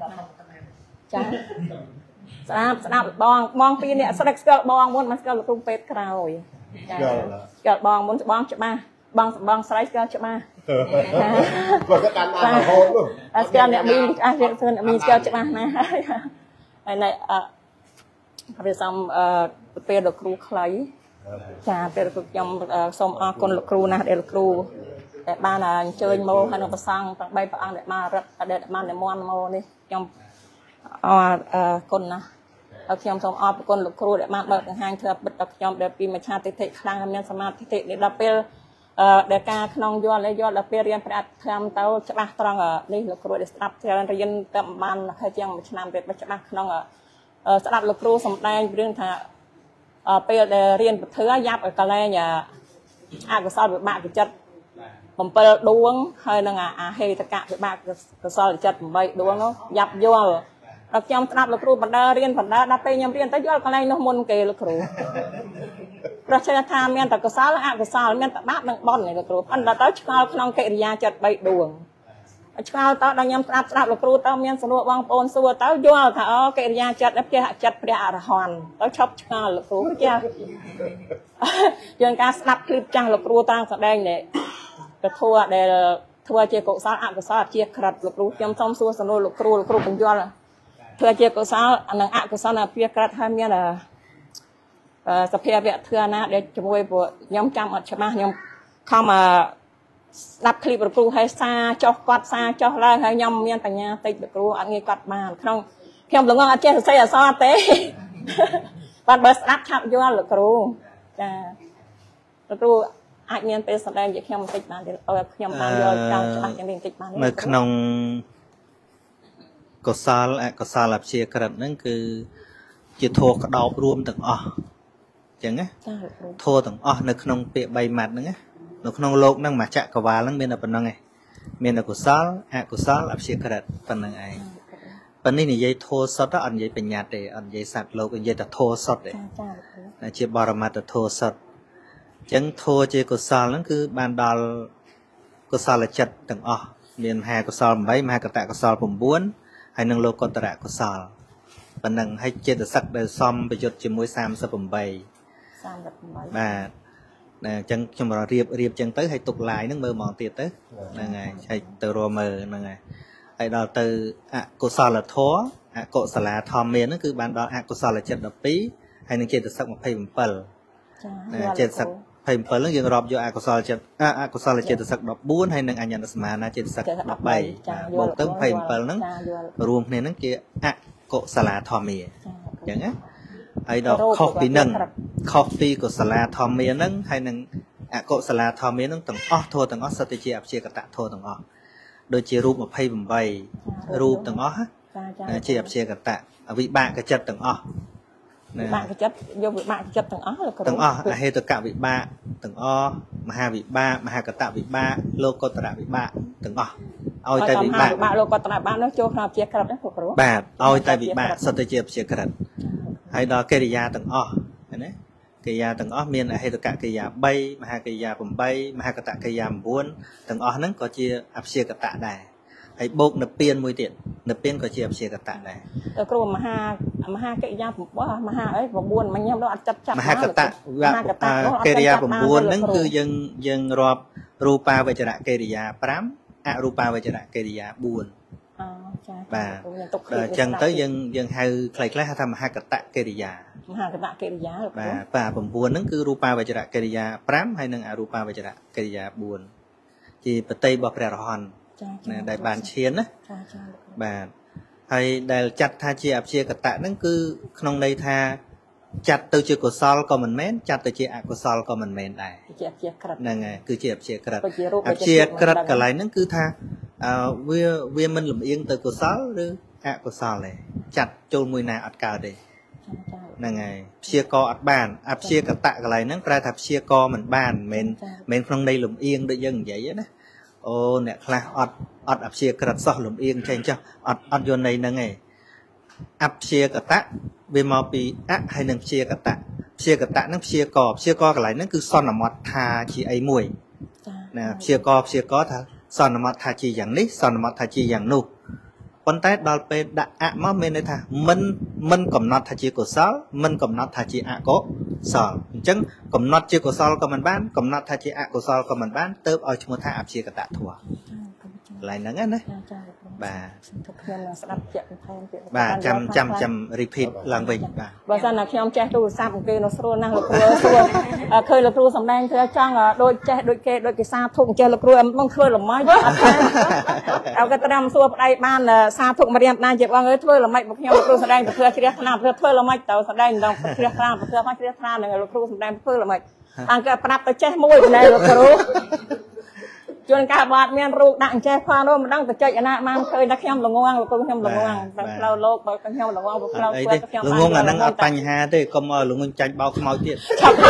ស្ដាប់ស្ដាប់បងបងពីរនាក់ស្ដាប់ស្គាល់បងមុនមិនស្គាល់លោកគ្រូពេទ្យក្រោយចាស្គាល់បងមុនបងច្បាស់បងសម្បងស្រីស្គាល់ច្បាស់បើគាត់តាមអារហូតនោះស្គាល់អ្នកមីអស់អ្នកមីស្គាល់ច្បាស់ណាស់ហើយហើយនៅអឺវាសំអឺពេលលោកគ្រូខ្លីចាពេលលោកខ្ញុំសូមអរគុណលោកគ្រូណាស់ដែលលោកគ្រូដែលបានអញ្ជើញមកហើយនៅប្រសង់ទាំងបីព្រះអង្គដែលបានរត់ដែលបាននិមន្តមកនេះខ្ញុំអរគុណណាស់ហើយខ្ញុំសូមអរគុណលោកគ្រូដែលបានបើកបង្ហាញធ្វើបិទដល់ខ្ញុំដែលពីមច្ឆាទិដ្ឋិខ្លាំងហើយមានសមាធិនេះដល់ពេលអឺដែលការក្នុងយល់យល់ដល់ពេលរៀនប្រអធម្មទៅច្បាស់ត្រង់នេះលោកគ្រូដែលស្ដាប់ច្រើនរៀនតែបានហើយជាងមួយឆ្នាំទៀតច្បាស់ក្នុងស្ដាប់លោកគ្រូសម្ដែងរឿងថាពេលដែលរៀនពធយ៉ាប់ឲ្យកលែងអកុសលវិបាកចិត្ត7ដួងហើយនឹងអាហេតកៈវិបាកកុសលចិត្ត8ដួងនោះយ៉ាប់យល់ដល់ខ្ញុំស្ដាប់លោកគ្រូបណ្ដារៀនបណ្ដាដល់ពេលខ្ញុំរៀនទៅយល់កន្លែងនោះមុនគេលោកគ្រូប្រសិទ្ធថាមានតែកុសលអកុសលមានតែបាបនិងបុណ្យលោកគ្រូប៉ុន្តែទៅឆ្ងល់ក្នុងកិរិយាចិត្ត3ដួងឆ្ងល់ទៅដល់ខ្ញុំស្ដាប់ស្ដាប់លោកគ្រូទៅមានសំណួរបងប្អូនសួរទៅយល់ថាអូកិរិយាចិត្តនេះផ្ទះចិត្តព្រះអរហន្តទៅឈប់ឆ្ងល់លោកគ្រូចាយើងការស្ដាប់คลิปចាស់លោកគ្រូតាំងស្ដែងនេះពធដែលធ្វើជាកុសលអកុសលជាក្រិតលោកគ្រូខ្ញុំសូមសួរសំណួរលោកគ្រូលោកគ្រូបញ្យល់ធ្វើជាកុសលនិងអកុសលជាក្រិតហើយមានសភាវៈធ្វើណាដែលជាមួយពួកខ្ញុំចាំអត់ច្បាស់ខ្ញុំខំស្ដាប់คลิปលោកគ្រូហើយសារចុះគាត់សារចុះឡើងហើយខ្ញុំមានបញ្ញាតិចលោកគ្រូអត់ងាយគាត់បានក្នុងខ្ញុំល្ងងអត់ចេះសរសេរអក្សរទេបាទបើស្ដាប់ឆាប់យល់លោកគ្រូចាលោកគ្រូអាចមានពេលសម្ដែងជាខ្ញុំបន្តិចបានទេឲ្យខ្ញុំបានយល់ចាំច្បាស់យ៉ាងនេះបន្តិចបាននៅក្នុងកុសលអកុសលអព្យាក្រឹតហ្នឹងគឺជាធម៌ក្តោបរួមទាំងអស់អញ្ចឹងណាធម៌ទាំងអស់នៅក្នុងពាក្យ3ម៉ាត់ហ្នឹងណានៅក្នុងโลกហ្នឹងមួយចក្រវាលហ្នឹងមានតែប៉ុណ្្នឹងឯងមានតែកុសលអកុសលអព្យាក្រឹតប៉ុណ្្នឹងឯងប៉ុន្តែនិយាយធម៌សុទ្ធអត់និយាយបញ្ញត្តិទេអត់និយាយសត្វលោកនិយាយតែធម៌សុទ្ធទេជាបរមត្ថធម៌សុទ្ធអញ្ចឹងធម៌ជាកុសលហ្នឹងគឺបានដល់កុសលចិត្តទាំងអស់មានមហាកុសល8មហាកតកុសល9ហើយនឹងលោកកតរកុសលប៉ុណ្ណឹងហើយចេតសិកដែលសំប្រយុទ្ធជាមួយ38 38បាទណាអញ្ចឹងខ្ញុំរៀបរៀបអញ្ចឹងទៅហើយទុកឡាយហ្នឹងមើលហ្មងទៀតទៅហ្នឹងហើយហើយទៅរកមើលហ្នឹងហើយហើយដល់ទៅអកុសលធម៌អកុសលាធម្មមានហ្នឹងគឺបានដល់អកុសលចិត្ត12ហើយនឹងចេតសិក27ចាចេតសិក27ហ្នឹងយើងរាប់យកអកុសលចិត្តអកុសលចេតសិក14ហើយនឹងអញ្ញតសមាណាចេតសិក13បូកទៅ27ហ្នឹងរួមគ្នាហ្នឹងជាអកុសលាធម្មាអញ្ចឹងណាហើយដល់ខុសពីនឹងខុសពីកុសលាធម្មាហ្នឹងហើយនឹងអកុសលាធម្មាហ្នឹងទាំងអស់ធម៌ទាំងអស់សិតតែជាអព្យាកតធម៌ទាំងអស់ដូចជារូប28រូបទាំងអស់ជាអព្យាកតវិបាកចិត្តទាំងអស់វិបាកចិត្តយកវិបាកចិត្តទាំងអស់ទាំងអស់អហេតុកវិបាកទាំងអស់មហាវិបាកមហាកតវិបាកលោកកតរវិបាកទាំងអស់ឲ្យតែវិបាកវិបាកលោកកតរបាននោះចូលក្នុងអព្យាក្រឹតណាគ្រូបាទឲ្យតែវិបាកសិតតែជាអព្យាក្រឹតហើយដល់កិរិយាទាំងអស់ណាកិរិយាទាំងអស់មានអហេតុកកិរិយា3មហាកិរិយា8មហាកតកិរិយា9ទាំងអស់ហ្នឹងក៏ជាអព្យាកតដែរហើយបូកនិព្វានមួយទៀតនិព្វានក៏ជាអព្យាកតដែរគ្រូមហាមហាកិរិយា9មហាអី9មិញខ្ញុំដល់អត់ចាប់ចាប់មហាកតកិរិយា9ហ្នឹងគឺយើងយើងរាប់រូបាវចរកិរិយា5អរូបាវចរកិរិយា4អូចាបាទអញ្ចឹងទៅយើងយើងហៅខ្លីៗហៅថាមហាកតកិរិយាមហាកតកិរិយាបាទបាទ9ហ្នឹងគឺរូបាវចរកិរិយា5ហើយនិងអរូបាវចរកិរិយា4ជាបតីរបស់ព្រះរហន្តណាដែលបានឈានណាចាចាបាទហើយដែលចាត់ថាជាអព្យាកតៈហ្នឹងគឺក្នុងន័យថាจัดตัวเชื่อกสอลก็มันแม่นจัดตัวเชื่ออกสอลก็มันแม่นได้นั่นไงคือเชื่อเชื่อกระดับเชื่อกระดับกันไรนั่นคือท่าเวียเวียมันหลุมเอียงตัวกสอลหรืออกสอลเลยจัดโจมมวยนาอัดกาวเดนั่นไงเชื่อกออัดบ้านอับเชื่อกระตะกันไรนั่นกลายทับเชื่อกอมันบ้านเมนเมนครั้งใดหลุมเอียงได้ยังใหญ่นะโอ้เนี่ยคลาอัดอัดอับเชื่อกระดับซอหลุมเอียงใช่จ้ะอัดอัดโยนในนั่นไงอับเชียกะตะเวมาปีอะให้หนึ่งเชียกะตะเชียกะตะนั่งเชียกอบเชียกอกันไหลนั่นคือซอนนมัดทาชีไอมวยนะเชียกอบเชียกอทาซอนนมัดทาชีอย่างนี้ซอนนมัดทาชีอย่างนู้ปนแต่ดอลไปดะอะมาเมนเลยท่ามันมันกำนัดทาชีกุศลมันกำนัดทาชีอะก็สอจังกำนัดชีกุศลก็มันบ้านกำนัดทาชีอะกุศลก็มันบ้านเติบเอาชมท่าอับเชียกะตะถั่วไหลนั่งงั้นนะบ่าบ่าจำจำจำรีพีทลังไปบ่าบางท่านขยมแจ้ตู้ทราบเกณฑ์นสโรนั่งหลับครัวส่วนเคยหลับครัวสำแดงเคยจ้างโดยแจ้โดยเกโดยกิซาทุ่งเจหลับครัวมันเคยหลับไม้เอากระตำส่วนไอ้บ้านซาทุ่งมาเรียนนานเจ็บว่าเอ้ยเคยหลับไม้บางขยมหลับครัวแสดงแต่เคยเครียดขนาดเคยเคยหลับไม้แต่แสดงต้องเครียดขนาดเคยไม่เครียดขนาดหนึ่งหลับครัวสำแดงเคยหลับไม้อันก็ปรับไปแจ้มวยในหลับครัวจนการบาดเมียนรูดังแจ้ฟ้าโน้มดังแต่ใจอนามันเคยนักขยมหลงว่างเราก็ขยมหลงว่างเราโลกเราขยมหลงว่างเราเพื่อขยมหลงว่างนั่งปัญหาด้วยก็มาหลงเงินใจเบาขโมยเตี้ยขับไป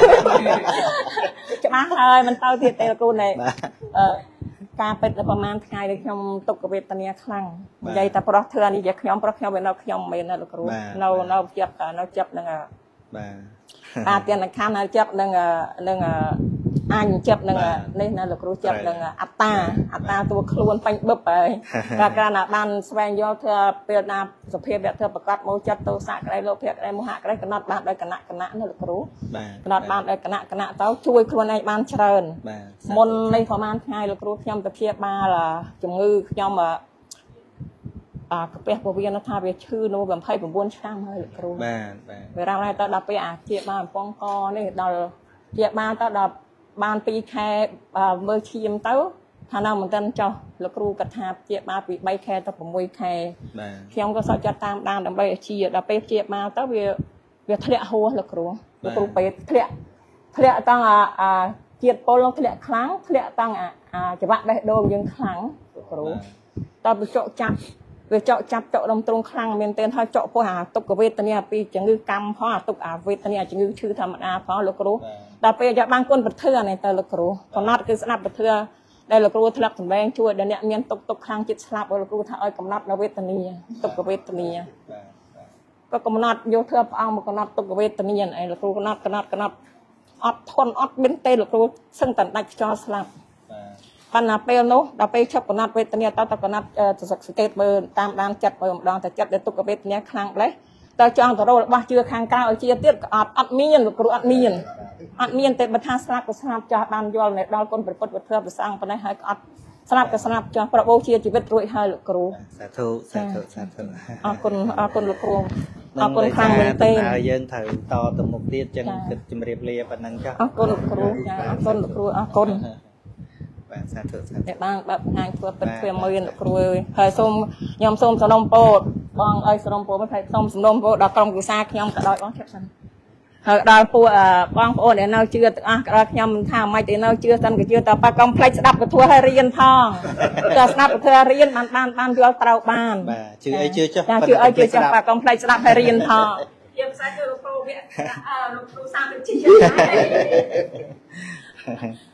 จะมาเลยมันเต้าเตี้ยเตะกูในการเป็นประมาณไงเลยขยมตกกระเวทตะเนียคลั่งใหญ่แต่เพราะเธอนี่จะขยมเพราะขยมเป็นเราขยมไม่นั่นเรารู้เราเราเจ็บเราเจ็บนั่งอาเตียนนักข้ามเราเจ็บนั่งนั่งอันจับหนึ่งนี่นะลูกรู้จับหนึ่งอัตตาอัตตาตัวคล้วนไปบึ้บไปการการนับบันแสดงย่อเธอเปลี่ยนนาสเปียแบบเธอประกาศโมจับตัวสักอะไรโลเพียอะไรโมหะอะไรกันนัดบ้านได้กันนักกันนักนี่ลูกรู้กันนัดบ้านได้กันนักกันนักเต้าช่วยคล้วนในบ้านเชิญมนในประมาณไงลูกรู้ยำตะเพียบมาล่ะจงือยำแบบอ่าเปียบวิญญาณธาตุเวชื่อโน้แบบไพ่ผมบ้วนช่างให้ลูกรู้เวลาอะไรตอนดับไปอ่ะเจี๊ยบมาปองกอนี่ดอลเจี๊ยบมาตอนดับบานปีแค่เมื่อชีมเต้าท่านาเหมือนกันเจ้าแล้วครูกระทาเจี๊ยบมาปีใบแค่แต่ผมมวยแค่เพียงก็สอดจะตามดานดับใบชีดับไปเจี๊ยบมาเต้าเวียเวียทะเลหัวแล้วครูแล้วครูไปทะเลทะเลตั้งอ่าเจี๊ยบโปลงทะเลครั้งทะเลตั้งอ่าจะบัดได้โดมยังครั้งครูตอนไปเจาะจับไปเจาะจับเจาะลงตรงครั้งเมียนเต้นถ้าเจาะพอหาตกกระเวทเนี่ยปีจะงือกำเพราะตกอาเวทเนี่ยจะงือชื่อธรรมดาเพราะแล้วครูแต่ไปจากบางคนประเทศในแต่ละครูตอนนัดคือสนับประเทศได้ละครูทลักถึงแบงช่วยเดี๋ยวนี้เมียนตกตกครั้งจิตสลับละครูถ้าเอากำนัดละเวทนีตกกระเวทนีก็กำนัดโยเทอร์เอามากำนัดตกกระเวทนีไอ้ละครูกำนัดกำนัดกำนัดอัดทนอัดเบนเตละครูซึ่งตัดได้จอสลับปัญหาเปลโนเราไปชอบกำนัดเวทนีตอนตกกำนัดจะสักสเกตเบอร์ตามด้านจัดเบอร์ดองแต่จัดเดี๋ยวตกกระเวทนีครั้งเลยแต่จองแต่เราว่าเชื่อข้างกลางเอาเชื่อเตี้ยอัดอัดมีนครูอัดมีนอัดมีนแต่บรรทัดสลับกับสลับจอดานยอลในดาวคนเป็นคนเป็นเพื่อไปสร้างไปในให้อัดสลับกับสลับจอประโบเชียชีวิตรวยให้ครูสาธุสาธุสาธุอาคนอาคนครูอาคนครั้งเงินเต้นยังถือต่อตมุกเตี้ยจังจะจำเรียบเรียบนั่งจ้าอาคนครูอาคนครูอาคนสาธุสาธุแต่บางแบบงานตัวเป็นเพื่อมือครูเคยส้มยำส้มสนมโปดบางไอ้สนมโปดไม่เคยส้มสนมโปดดอกกลมกุศลขยำกระดอยบ้างเช็ดสันเฮ้ยดอยปูอ่าบางโปดเนี่ยเราเชื่ออ่ะกระดอยขยำท่าไม่แต่เราเชื่อสันก็เชื่อแต่ปากกำไพลสดับกระทัวให้เรียนทองจะสนับกระทัวเรียนบ้านบ้านบ้านยัวเตาบ้านชื่อไอ้เชื่อจ้าชื่อไอ้เชื่อจ้าปากกำไพลสดับให้เรียนทองเยี่ยมใส่คือลูกโปรเบียอ่าลูกครูสามเป็นชี้